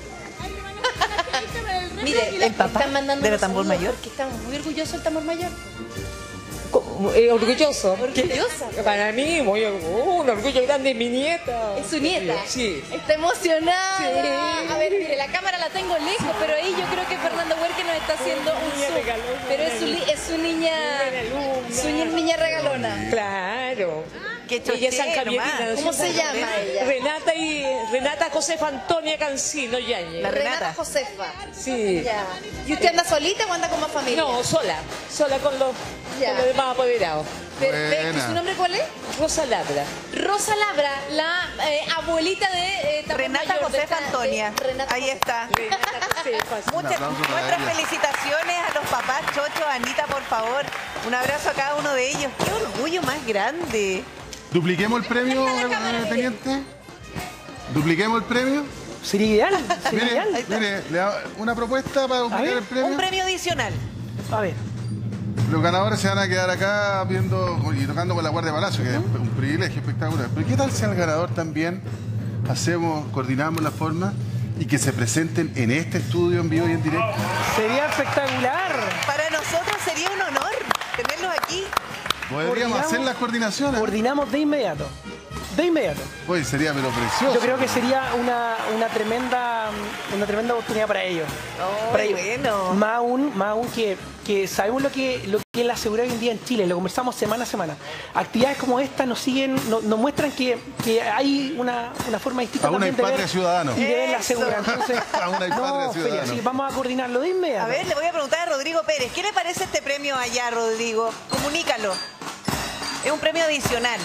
Mire, el papá están mandando del los tambor saludos mayor. porque estamos muy orgullosos del tambor mayor. Orgulloso. ¿Orgullosa? Para mí, un orgullo grande es mi nieta. Es su nieta. Sí. Está emocionada. Sí. A ver, mire, la cámara la tengo lejos, pero ahí yo creo que Fernando Huerque nos está haciendo un zoom. Pero es su niña regalona. Claro. Qué Ella es chochera, sanjavierina. nomás. ¿Cómo se llama ella? Renata Josefa Antonia Cancino Yañez. La Renata Renata. Josefa. Sí. Ya. ¿Y usted anda solita o anda con más familia? No, sola con los Ya. demás apoderados. Perfecto. Buena. ¿Su nombre cuál es? Rosa Labra. Rosa Labra, la abuelita de tambor Renata mayor, de Josefa esta- Antonia. de Renata Ahí Josefa. está. Renata Josefa. Muchas aplauso para nuestras ella. felicitaciones a los papás, Chocho, Anita, por favor. Un abrazo a cada uno de ellos. ¡Qué orgullo más grande! ¿Dupliquemos el premio, teniente? ¿Dupliquemos el premio? Sería ideal. Sería Mire, ideal. mire, le hago una propuesta para duplicar ver, el premio. Un premio adicional. A ver. Los ganadores se van a quedar acá viendo y tocando con la Guardia de Palacio, que es un privilegio espectacular. Pero ¿qué tal si al ganador también coordinamos la forma y que se presenten en este estudio en vivo y en directo? Sería espectacular. Para nosotros sería un honor tenerlos aquí. Podríamos Coordinamos. hacer las coordinaciones. Coordinamos de inmediato. De inmediato. Pues sería pero precioso. Yo creo que sería una tremenda oportunidad para ellos. Oh, Para ellos. bueno. Más aún que sabemos lo que es la seguridad hoy en día en Chile, lo conversamos semana a semana. Actividades como esta nos muestran que hay una forma distinta Aún hay también de patria ver, ciudadano. y de ver la Eso. seguridad. Entonces, Aún hay patria Feria, ciudadano. sí, vamos a coordinarlo de inmediato. A ver, le voy a preguntar a Rodrigo Pérez. ¿Qué le parece este premio allá, Rodrigo? Comunícalo. Es un premio adicional.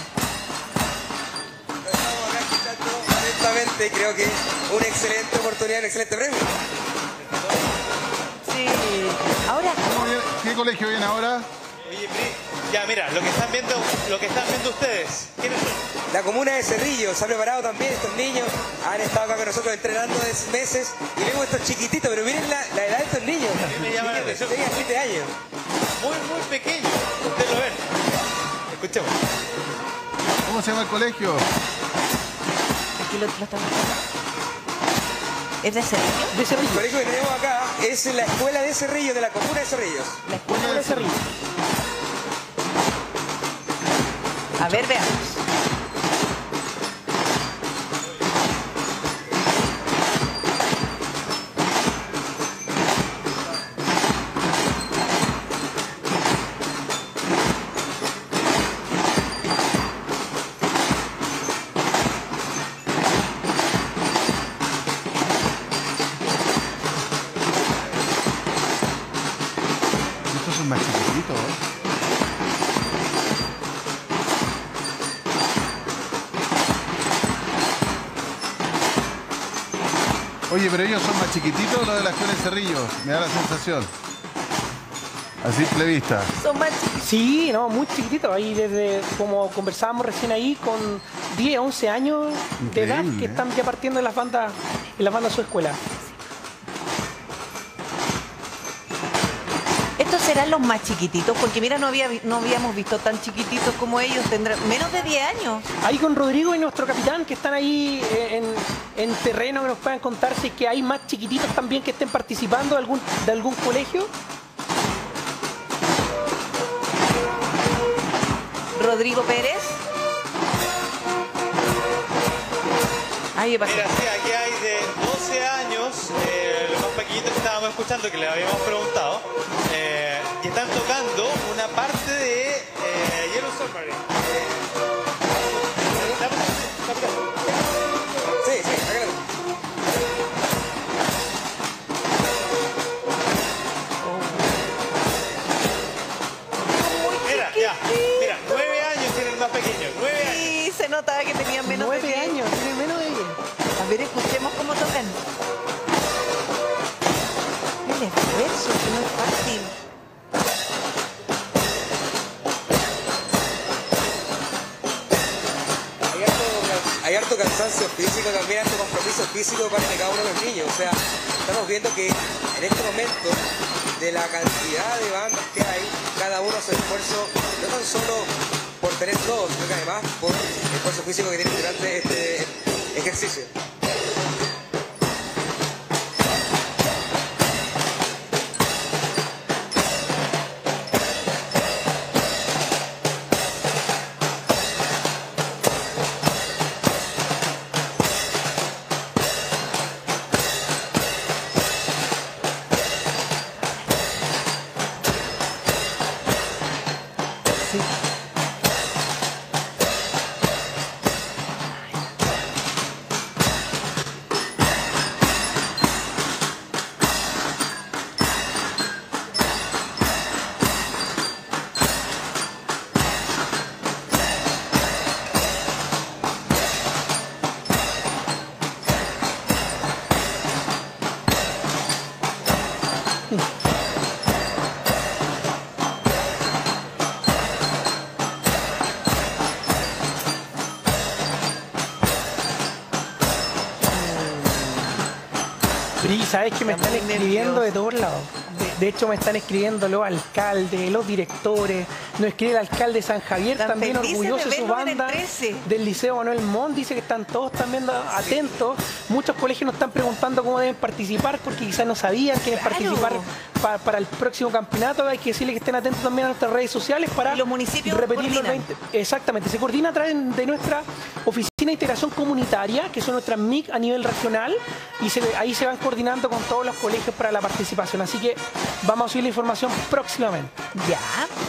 Estamos acá quitando, honestamente, creo que una excelente oportunidad, un excelente premio. Sí. Ahora, ¿Qué colegio viene ahora? Oye, Pri, ya mira, lo que están viendo ustedes, ¿quiénes son? La comuna de Cerrillo se ha preparado también, estos niños han estado acá con nosotros entrenando desde meses y vemos estos chiquititos, pero miren la edad de estos niños. A mí me llama la atención. Tenían 7 años. Muy pequeños, ustedes lo ven. Escuchemos. ¿Cómo se llama el colegio? aquí lo estamos viendo. ¿Es de Cerrillo? De Cerrillo. El colegio que tenemos acá es la escuela de Cerrillo, de la comuna de Cerrillos. La escuela De Cerrillo. A ver, veamos. Estos son más chiquititos. Oye, pero ellos son más chiquititos los de la escuela de Cerrillo. Me da la sensación. A simple vista. Son más chiquitos. Sí, no, muy chiquitito. Ahí desde, como conversábamos recién ahí, con 10, 11 años de edad Increíble, que están ya partiendo en las bandas de su escuela. Estos serán los más chiquititos? Porque mira, no habíamos visto tan chiquititos como ellos, tendrán menos de 10 años. Ahí con Rodrigo y nuestro capitán que están ahí en terreno, que nos puedan contar si es que hay más chiquititos también que estén participando de algún colegio. Rodrigo Pérez. Mira, sí, aquí hay de 12 años, los más pequeñitos que estábamos escuchando, que les habíamos preguntado, que están tocando una parte de Yellow Submarine. Sí, acá. Mira, 9 años tiene el más pequeño, 9 años. Sí, se notaba que tenían menos de 9 años, tiene menos de 10. A ver, escuchemos cómo tocan. El esfuerzo, que no es fácil. Hay harto cansancio físico, también harto compromiso físico para cada uno de los niños. O sea, estamos viendo que en este momento, de la cantidad de bandas que hay, cada uno hace esfuerzo, no tan solo por tener todo, sino que además por el esfuerzo físico que tienen durante este ejercicio. Y sabes que me están escribiendo de todos lados. De hecho, me están escribiendo los alcaldes, los directores. Nos escribe el alcalde de San Javier, también orgulloso de su banda. Del Liceo Manuel Montt, dice que están todos también atentos. Muchos colegios nos están preguntando cómo deben participar, porque quizás no sabían quiénes participar para el próximo campeonato. Hay que decirles que estén atentos también a nuestras redes sociales para los municipios repetir los 20. Exactamente, se coordina a través de nuestra oficina de integración comunitaria, que son nuestras MIC a nivel regional, y ahí se van coordinando con todos los colegios para la participación. Así que vamos a subir la información próximamente. Ya.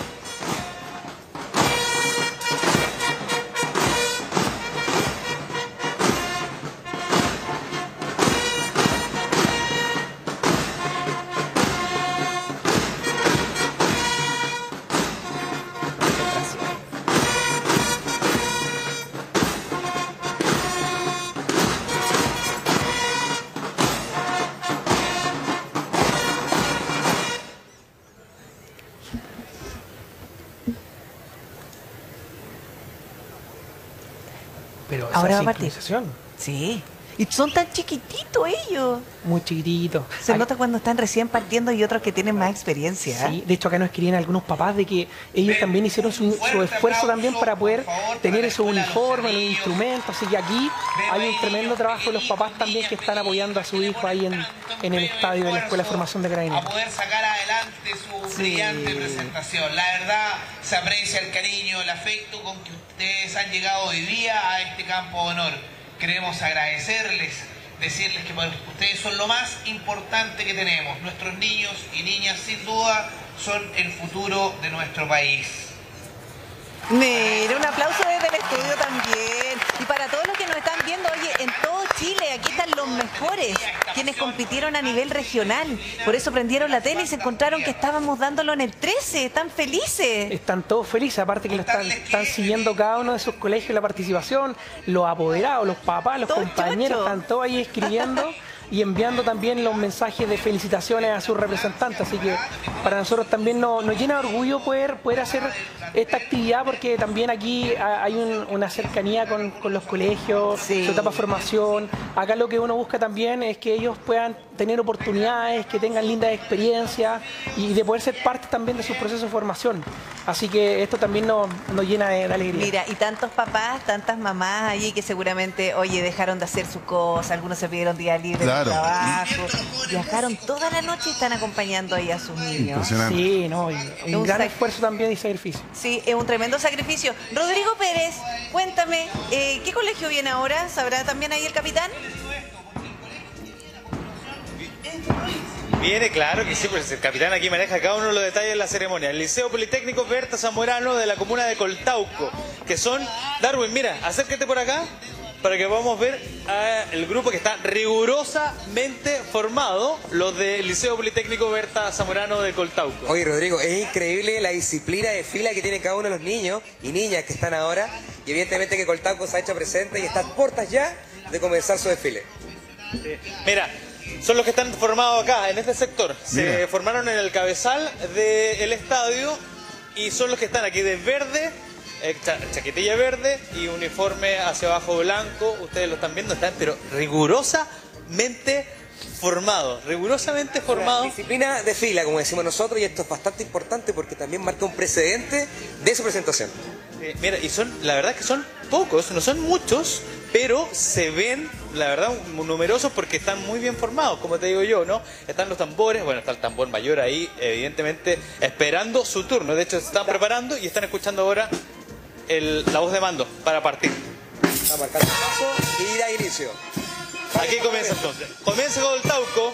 Pero ahora va a partir. Sí. Y son tan chiquititos ellos. Muy chiquititos. Se nota cuando están recién partiendo y otros que tienen más experiencia. Sí, de hecho acá nos escriben algunos papás de que ellos también hicieron su esfuerzo también para poder tener esos uniformes, los instrumentos. Así que aquí hay un tremendo trabajo de los papás también que están apoyando a su hijo ahí en el estadio de la Escuela de Formación de Carabineros. A poder sacar adelante su brillante presentación. La verdad, se aprecia el cariño, el afecto con que ustedes han llegado hoy día a este campo de honor. Queremos agradecerles, decirles que ustedes son lo más importante que tenemos. Nuestros niños y niñas, sin duda, son el futuro de nuestro país. Mira, un aplauso desde el estudio también. Y para todos los que nos están viendo, oye, en todo Chile, aquí están los mejores, quienes compitieron a nivel regional. Por eso prendieron la tele y se encontraron que estábamos dándolo en el 13. Están felices. Están todos felices, aparte que lo están siguiendo cada uno de sus colegios la participación, los apoderados, los papás, los compañeros, están todos ahí escribiendo. y enviando también los mensajes de felicitaciones a sus representantes. Así que para nosotros también nos llena de orgullo poder hacer esta actividad, porque también aquí hay una cercanía con los colegios, su etapa de formación. Acá lo que uno busca también es que ellos puedan tener oportunidades, que tengan lindas experiencias y de poder ser parte también de su proceso de formación. Así que esto también nos llena de alegría. Mira, y tantos papás, tantas mamás allí que seguramente, oye, dejaron de hacer su cosa, algunos se pidieron día libre de trabajo, viajaron toda la noche y están acompañando ahí a sus niños. Sí, no, y un gran esfuerzo también y sacrificio. Sí, es un tremendo sacrificio. Rodrigo Pérez, cuéntame, ¿qué colegio viene ahora? ¿Sabrá también ahí el capitán? Viene, claro que sí, pues el capitán aquí maneja cada uno de los detalles de la ceremonia. El Liceo Politécnico Berta Zamorano de la comuna de Coltauco, que son... Darwin, mira, acércate por acá para que podamos ver el grupo que está rigurosamente formado, los del Liceo Politécnico Berta Zamorano de Coltauco. Oye, Rodrigo, es increíble la disciplina de fila que tiene cada uno de los niños y niñas que están ahora, y evidentemente que Coltauco se ha hecho presente y está a puertas ya de comenzar su desfile. Sí. Mira, son los que están formados acá, en este sector. Se formaron en el cabezal del estadio y son los que están aquí de verde, chaquetilla verde y uniforme hacia abajo blanco. Ustedes lo están viendo, están pero rigurosamente formados, Disciplina de fila, como decimos nosotros, y esto es bastante importante porque también marca un precedente de su presentación. Mira, y la verdad que son pocos, no son muchos, pero se ven, la verdad, numerosos porque están muy bien formados, como te digo yo, ¿no? Están los tambores, bueno, está el tambor mayor ahí, evidentemente, esperando su turno. De hecho, se están preparando y están escuchando ahora la voz de mando para partir. Está marcando el paso y da inicio. Aquí comienza entonces. Comienza con el Tauco.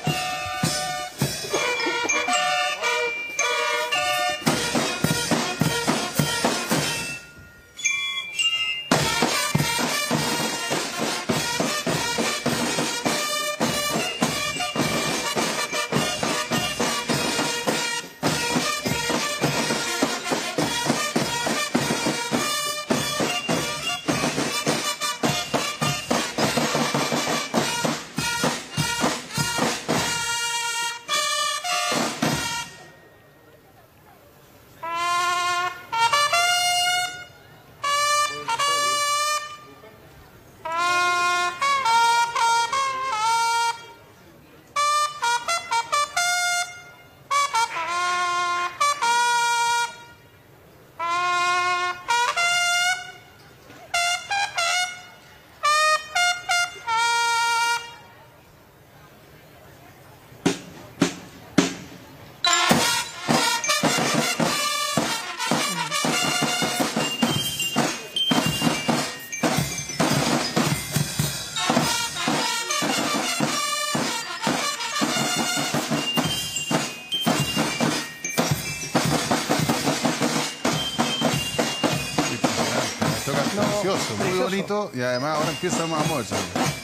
Muy bonito, y además ahora empiezamos a moverse.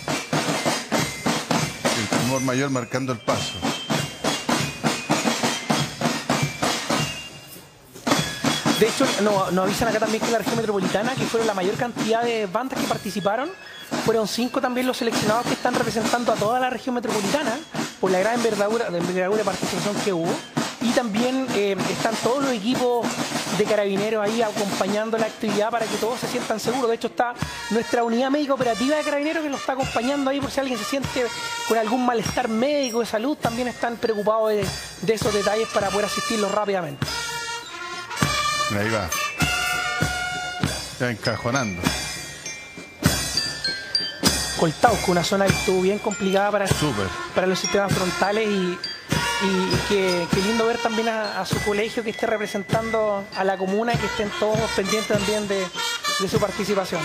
El tambor mayor marcando el paso. De hecho, nos avisan acá también que la región metropolitana, que fueron la mayor cantidad de bandas que participaron, fueron 5 también los seleccionados que están representando a toda la región metropolitana por la gran envergadura de participación que hubo. Y también están todos los equipos de carabineros ahí acompañando la actividad para que todos se sientan seguros. De hecho, está nuestra unidad médica operativa de carabineros que lo está acompañando ahí por si alguien se siente con algún malestar médico de salud. También están preocupados de esos detalles para poder asistirlos rápidamente. Ahí va. Ya encajonando. Coltauco, una zona que estuvo bien complicada para los sistemas frontales y qué lindo ver también a su colegio que esté representando a la comuna y que estén todos pendientes también de su participación.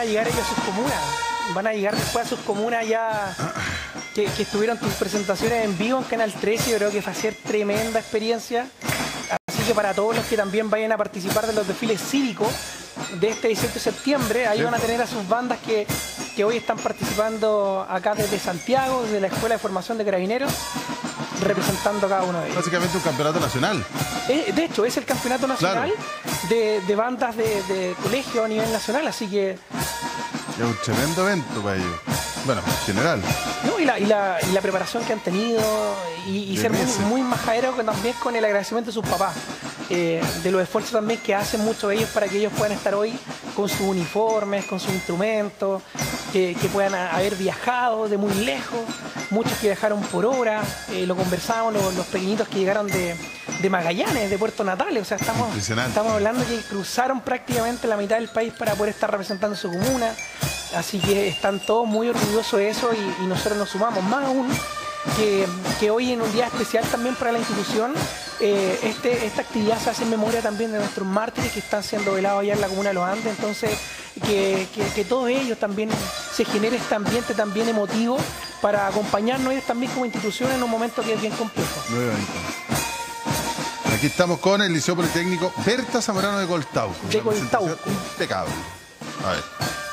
a llegar ellos a sus comunas. Van a llegar después a sus comunas ya que estuvieron tus presentaciones en vivo en Canal 13. Yo creo que va a ser tremenda experiencia. Así que para todos los que también vayan a participar de los desfiles cívicos de este 18 de septiembre, ahí van a tener a sus bandas que hoy están participando acá desde Santiago, desde la Escuela de Formación de Carabineros, representando a cada uno de ellos. Básicamente un campeonato nacional. De hecho, es el campeonato nacional de bandas de colegio a nivel nacional, así que... Es un tremendo evento para ellos. Bueno, en general. No, y la preparación que han tenido y ser muy majaderos también con el agradecimiento de sus papás. De los esfuerzos también que hacen muchos de ellos para que ellos puedan estar hoy con sus uniformes, con sus instrumentos, que puedan haber viajado de muy lejos, muchos que viajaron por hora, lo conversábamos los pequeñitos que llegaron de Magallanes, de Puerto Natales, o sea, estamos hablando que cruzaron prácticamente la mitad del país para poder estar representando su comuna, así que están todos muy orgullosos de eso y nosotros nos sumamos, más aún que hoy en un día especial también para la institución. Esta actividad se hace en memoria también de nuestros mártires que están siendo velados allá en la comuna de Los Andes, entonces que todos ellos también se genere este ambiente también emotivo para acompañarnos ellos también como institución en un momento que es bien complejo. Aquí estamos con el Liceo Politécnico Berta Zamorano de Coltauco. De Coltauco. Impecable. A ver.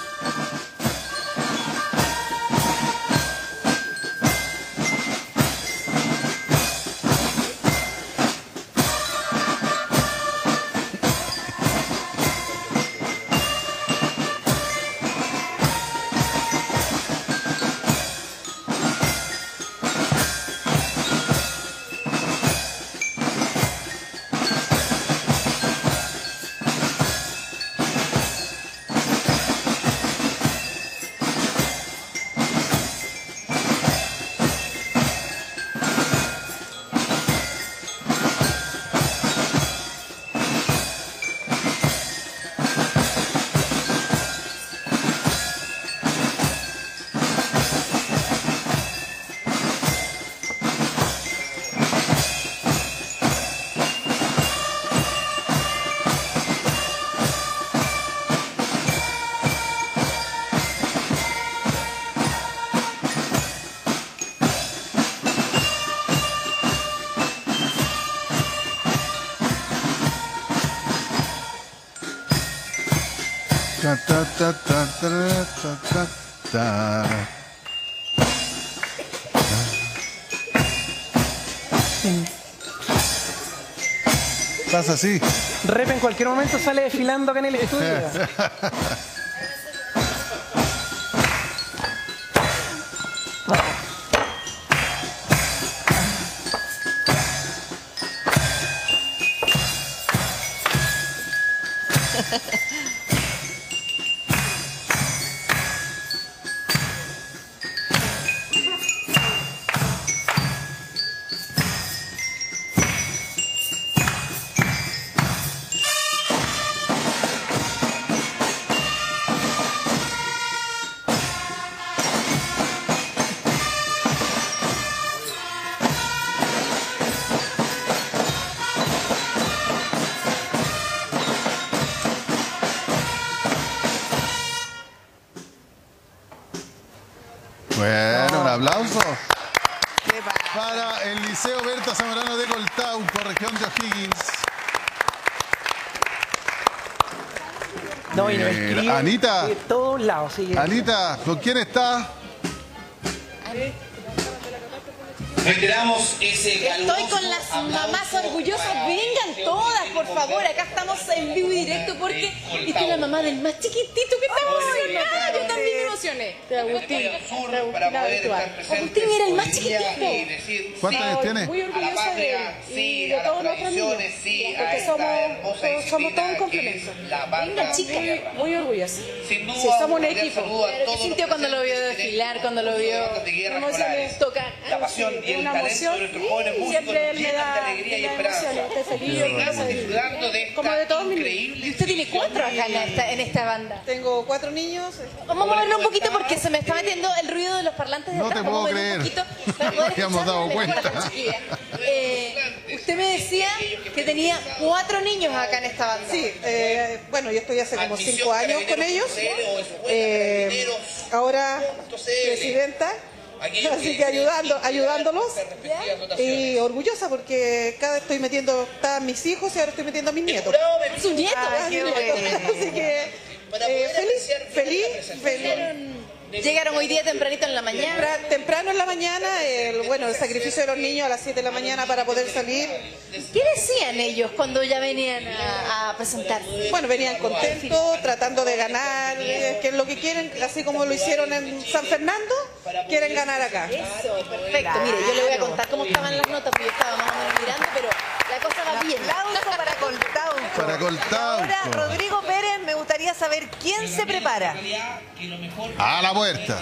Pasa así. Rep en cualquier momento sale desfilando acá en el estudio. Bueno, un aplauso para el Liceo Berta Zamorano de Coltauco, región de O'Higgins. No, y nos escriben Anita, de todos lados. Sí. Anita, ¿con quién está? Reiteramos ese caluroso Estoy con las mamás orgullosas, vengan todas, por favor, acá estamos en vivo y directo porque esta es la mamá del más chiquitito que estamos emocionada. Yo también me emocioné. De Agustín, Agustín era el más chiquitito. ¿Cuántos años tiene? Muy orgullosa de él y de todos nuestros niños, porque somos todo un complemento. Venga, chicas, muy orgullosa. Sí, somos un equipo. ¿Qué sintió cuando lo vio desfilar, cuando lo vio tocar? La pasión y el talento de nuestros jóvenes músicos nos llenan de alegría y esperanza. Estoy feliz, Sigamos disfrutando de como de todos mis increíble ¿Y usted tiene nuestros acá en esta banda. Tengo 4 niños. Vamos a moverlo un poquito porque se me está metiendo el ruido de los parlantes de No atrás. te puedo Vamos a mover un creer. poquito para poder Nos habíamos dado escucharlo mejor a la cuenta. chiquilla. Usted me decía que tenía 4 niños acá en esta banda. Sí, bueno, yo estoy hace como 5 años con ellos. Ahora presidenta. Así que ayudándolos y orgullosa porque cada vez estoy metiendo, estaban mis hijos y ahora estoy metiendo a mis nietos. ¿Su nieto? Qué bueno. Así que feliz. Llegaron hoy día tempranito en la mañana. Temprano en la mañana, el sacrificio de los niños a las 7 de la mañana para poder salir. ¿Qué decían ellos cuando ya venían a presentarse? Bueno, venían contentos, tratando de ganar, que es lo que quieren, así como lo hicieron en San Fernando, quieren ganar acá. Eso, perfecto. Mire, yo le voy a contar cómo estaban las notas, porque yo estaba más o menos mirando, pero la cosa va bien. Aplauso para Coltauco. Para Coltauco. Ahora, Rodrigo Pérez, me gustaría saber quién se prepara. A la puerta.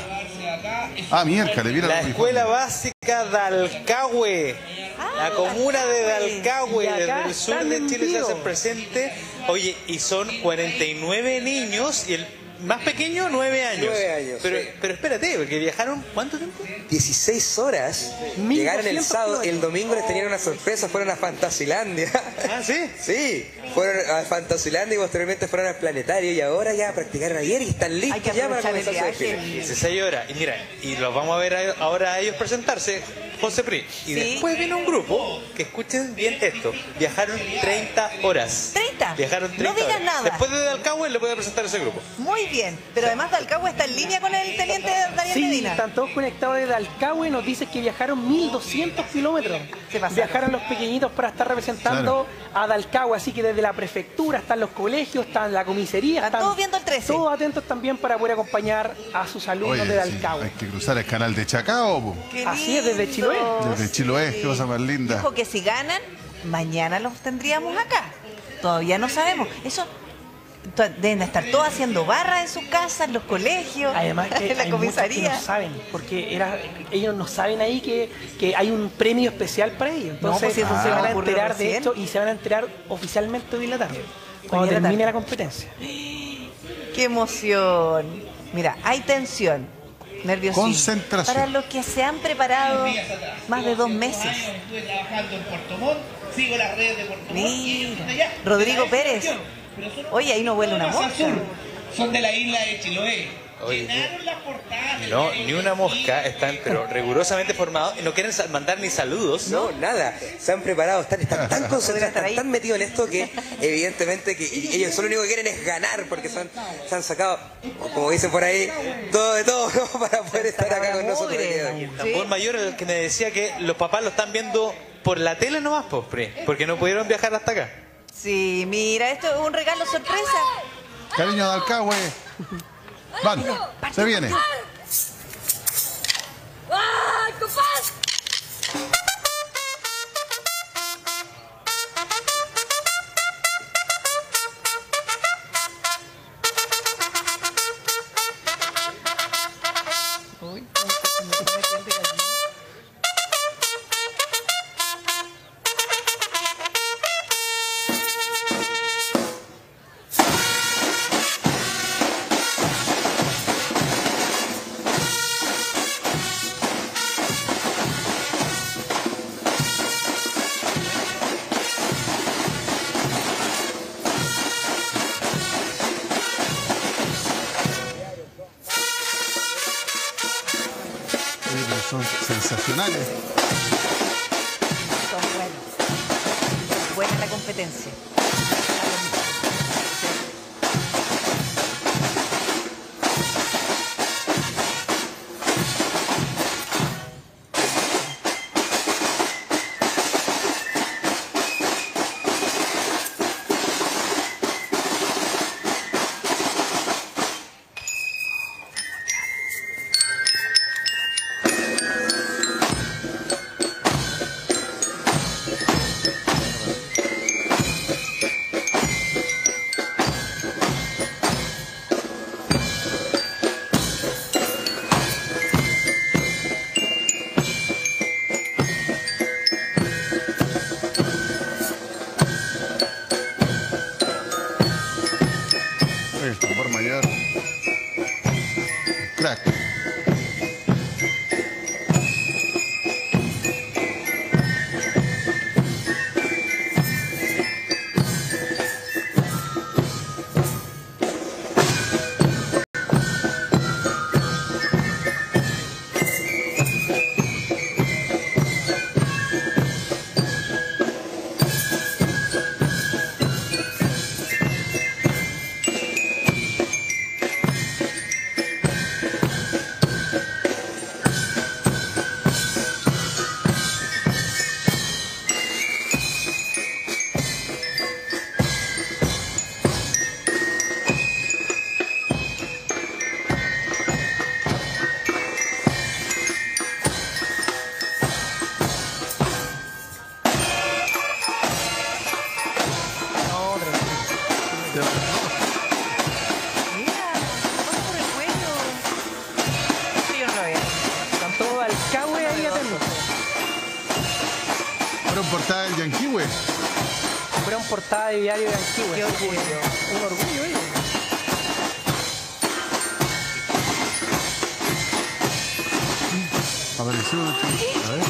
Ah, miércoles, mira. La escuela básica de Dalcahue. La comuna de Dalcahue, desde el sur de Chile se hace presente. Oye, y son 49 niños y el más pequeño 9 años. 9 años. Pero espérate, porque viajaron ¿cuánto tiempo? 16 horas. Llegaron el sábado, el domingo les tenían una sorpresa, fueron a Fantasilandia. ¿Ah, sí? Sí, fueron a Fantasilandia y posteriormente fueron al planetario y ahora ya practicaron ayer y están listos ya para comenzar su desfile. 16 horas. Y mira, y los vamos a ver ahora a ellos presentarse, José Pri. Y después viene un grupo, que escuchen bien esto, viajaron 30 horas. ¿30? Viajaron 30 No digas horas. nada. Después de Dalcahue le puede presentar ese grupo. Muy bien, pero además Dalcahue está en línea con el teniente Daniel Sí, Medina. están todos conectados desde Dalcahue. Nos dice que viajaron 1200 kilómetros. Viajaron los pequeñitos para estar representando a Dalcahue. Así que desde la prefectura están los colegios, están la comisaría. Están todos viendo el 13. Todos atentos también para poder acompañar a sus alumnos de Dalcahue. Hay que cruzar el canal de Chacao, po. Así es, desde Chiloé. Desde Chiloé, qué cosa más linda. Dijo que si ganan, mañana los tendríamos acá. Todavía no sabemos. Eso deben estar todos haciendo barra en sus casas, en los colegios, Además que en la hay muchos que comisaría. no saben, porque ellos no saben ahí que hay un premio especial para ellos. Entonces pues si eso se van va a a ocurrir enterar de recién. esto y se van a enterar oficialmente hoy en la tarde, cuando Hoy en la termine tarde. la competencia. ¡Qué emoción! Mira, hay tensión, nerviosismo. Concentración. Para los que se han preparado más de 2 meses. Estuve trabajando en Puerto Montt, sigo las redes de Puerto Montt. Mira, Rodrigo Pérez. Oye, ahí no huele una mosca. Son de la isla de Chiloé. Oye, Llenaron las portadas. no, ni una mosca, están pero rigurosamente formados y no quieren mandar ni saludos. No, nada. Se han preparado, están tan concentrados, están tan metidos en esto que evidentemente que ellos solo lo único que quieren es ganar porque se han sacado, como dicen por ahí, todo de todo, ¿no? Para poder estar acá con nosotros. El tambor mayor el que me decía que los papás lo están viendo por la tele nomás, pues, porque no pudieron viajar hasta acá. Sí, mira, esto es un regalo sorpresa. Cariño de Dalcahue. Van, se viene. ¡Ay, compás! Son sensacionales. Son buenos. Buena la competencia. El tambor mayor. Crack. Portada del Yanquihue. Fueron portada de diario de Yanquihue. Qué orgullo. Un orgullo ellos. Apareció una chica. A ver.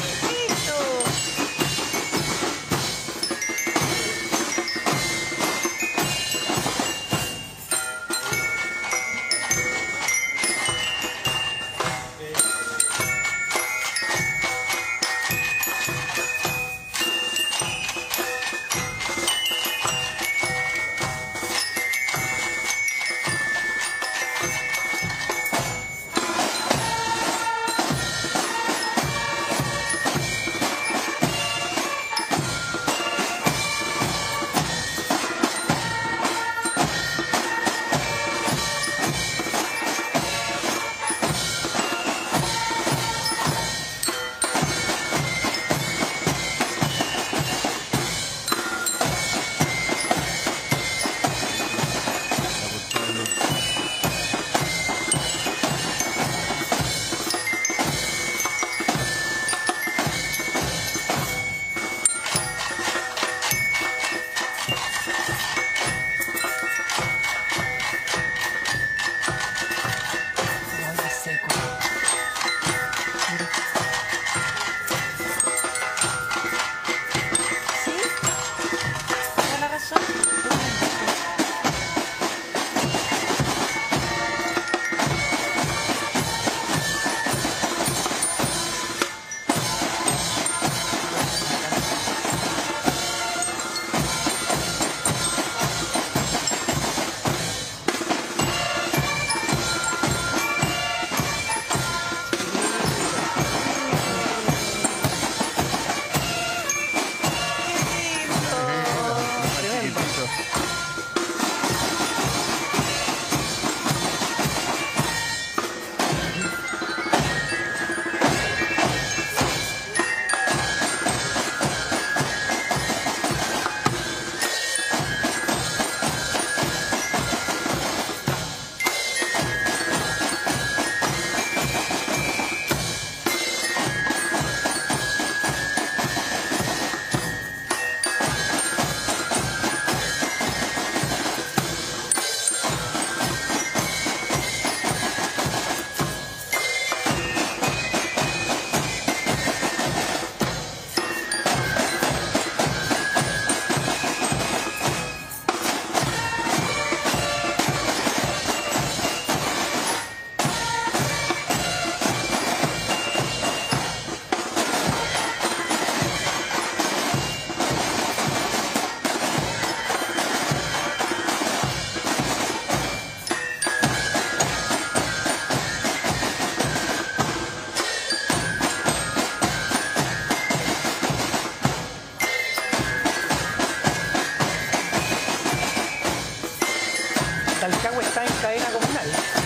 Talcahué está en cadena comunal.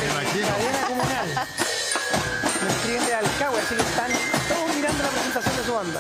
Cadena comunal. Me escriben de Talcahué, así que están todos mirando la presentación de su banda.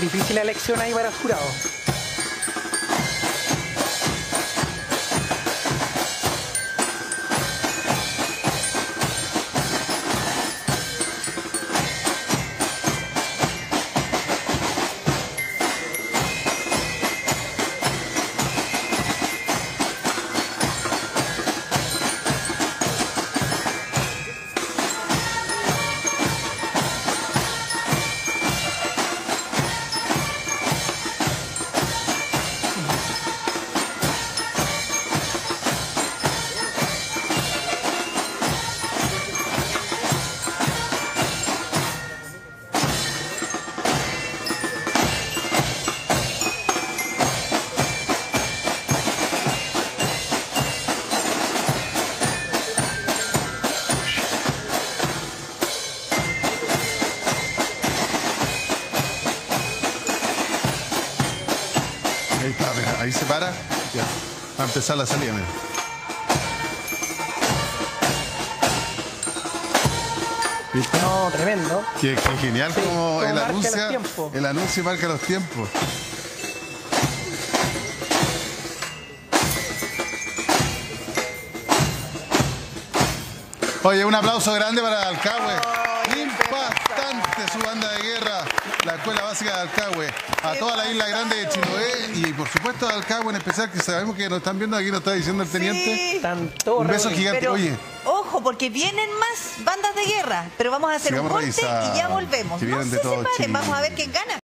Difícil la elección ahí para el jurado. Ahí está, mira, ahí se para. Ya, va a empezar la salida, mira. ¿Viste? No, tremendo. Qué genial Sí, como como el marca los anuncio. tiempos. El anuncio marca los tiempos. Oye, un aplauso grande para Alcagüe. Impactante su banda de guerra, la Escuela Básica de Alcagüe. A toda la isla grande de Chiloé y por supuesto a Alcagüe en especial, que sabemos que nos están viendo aquí, nos está diciendo el teniente. Un beso gigante. Pero, oye, ojo, porque vienen más bandas de guerra, pero vamos a hacer sigamos un corte y ya revisando, volvemos. que No vienen se de todo separen, Chile. vamos a ver quién gana.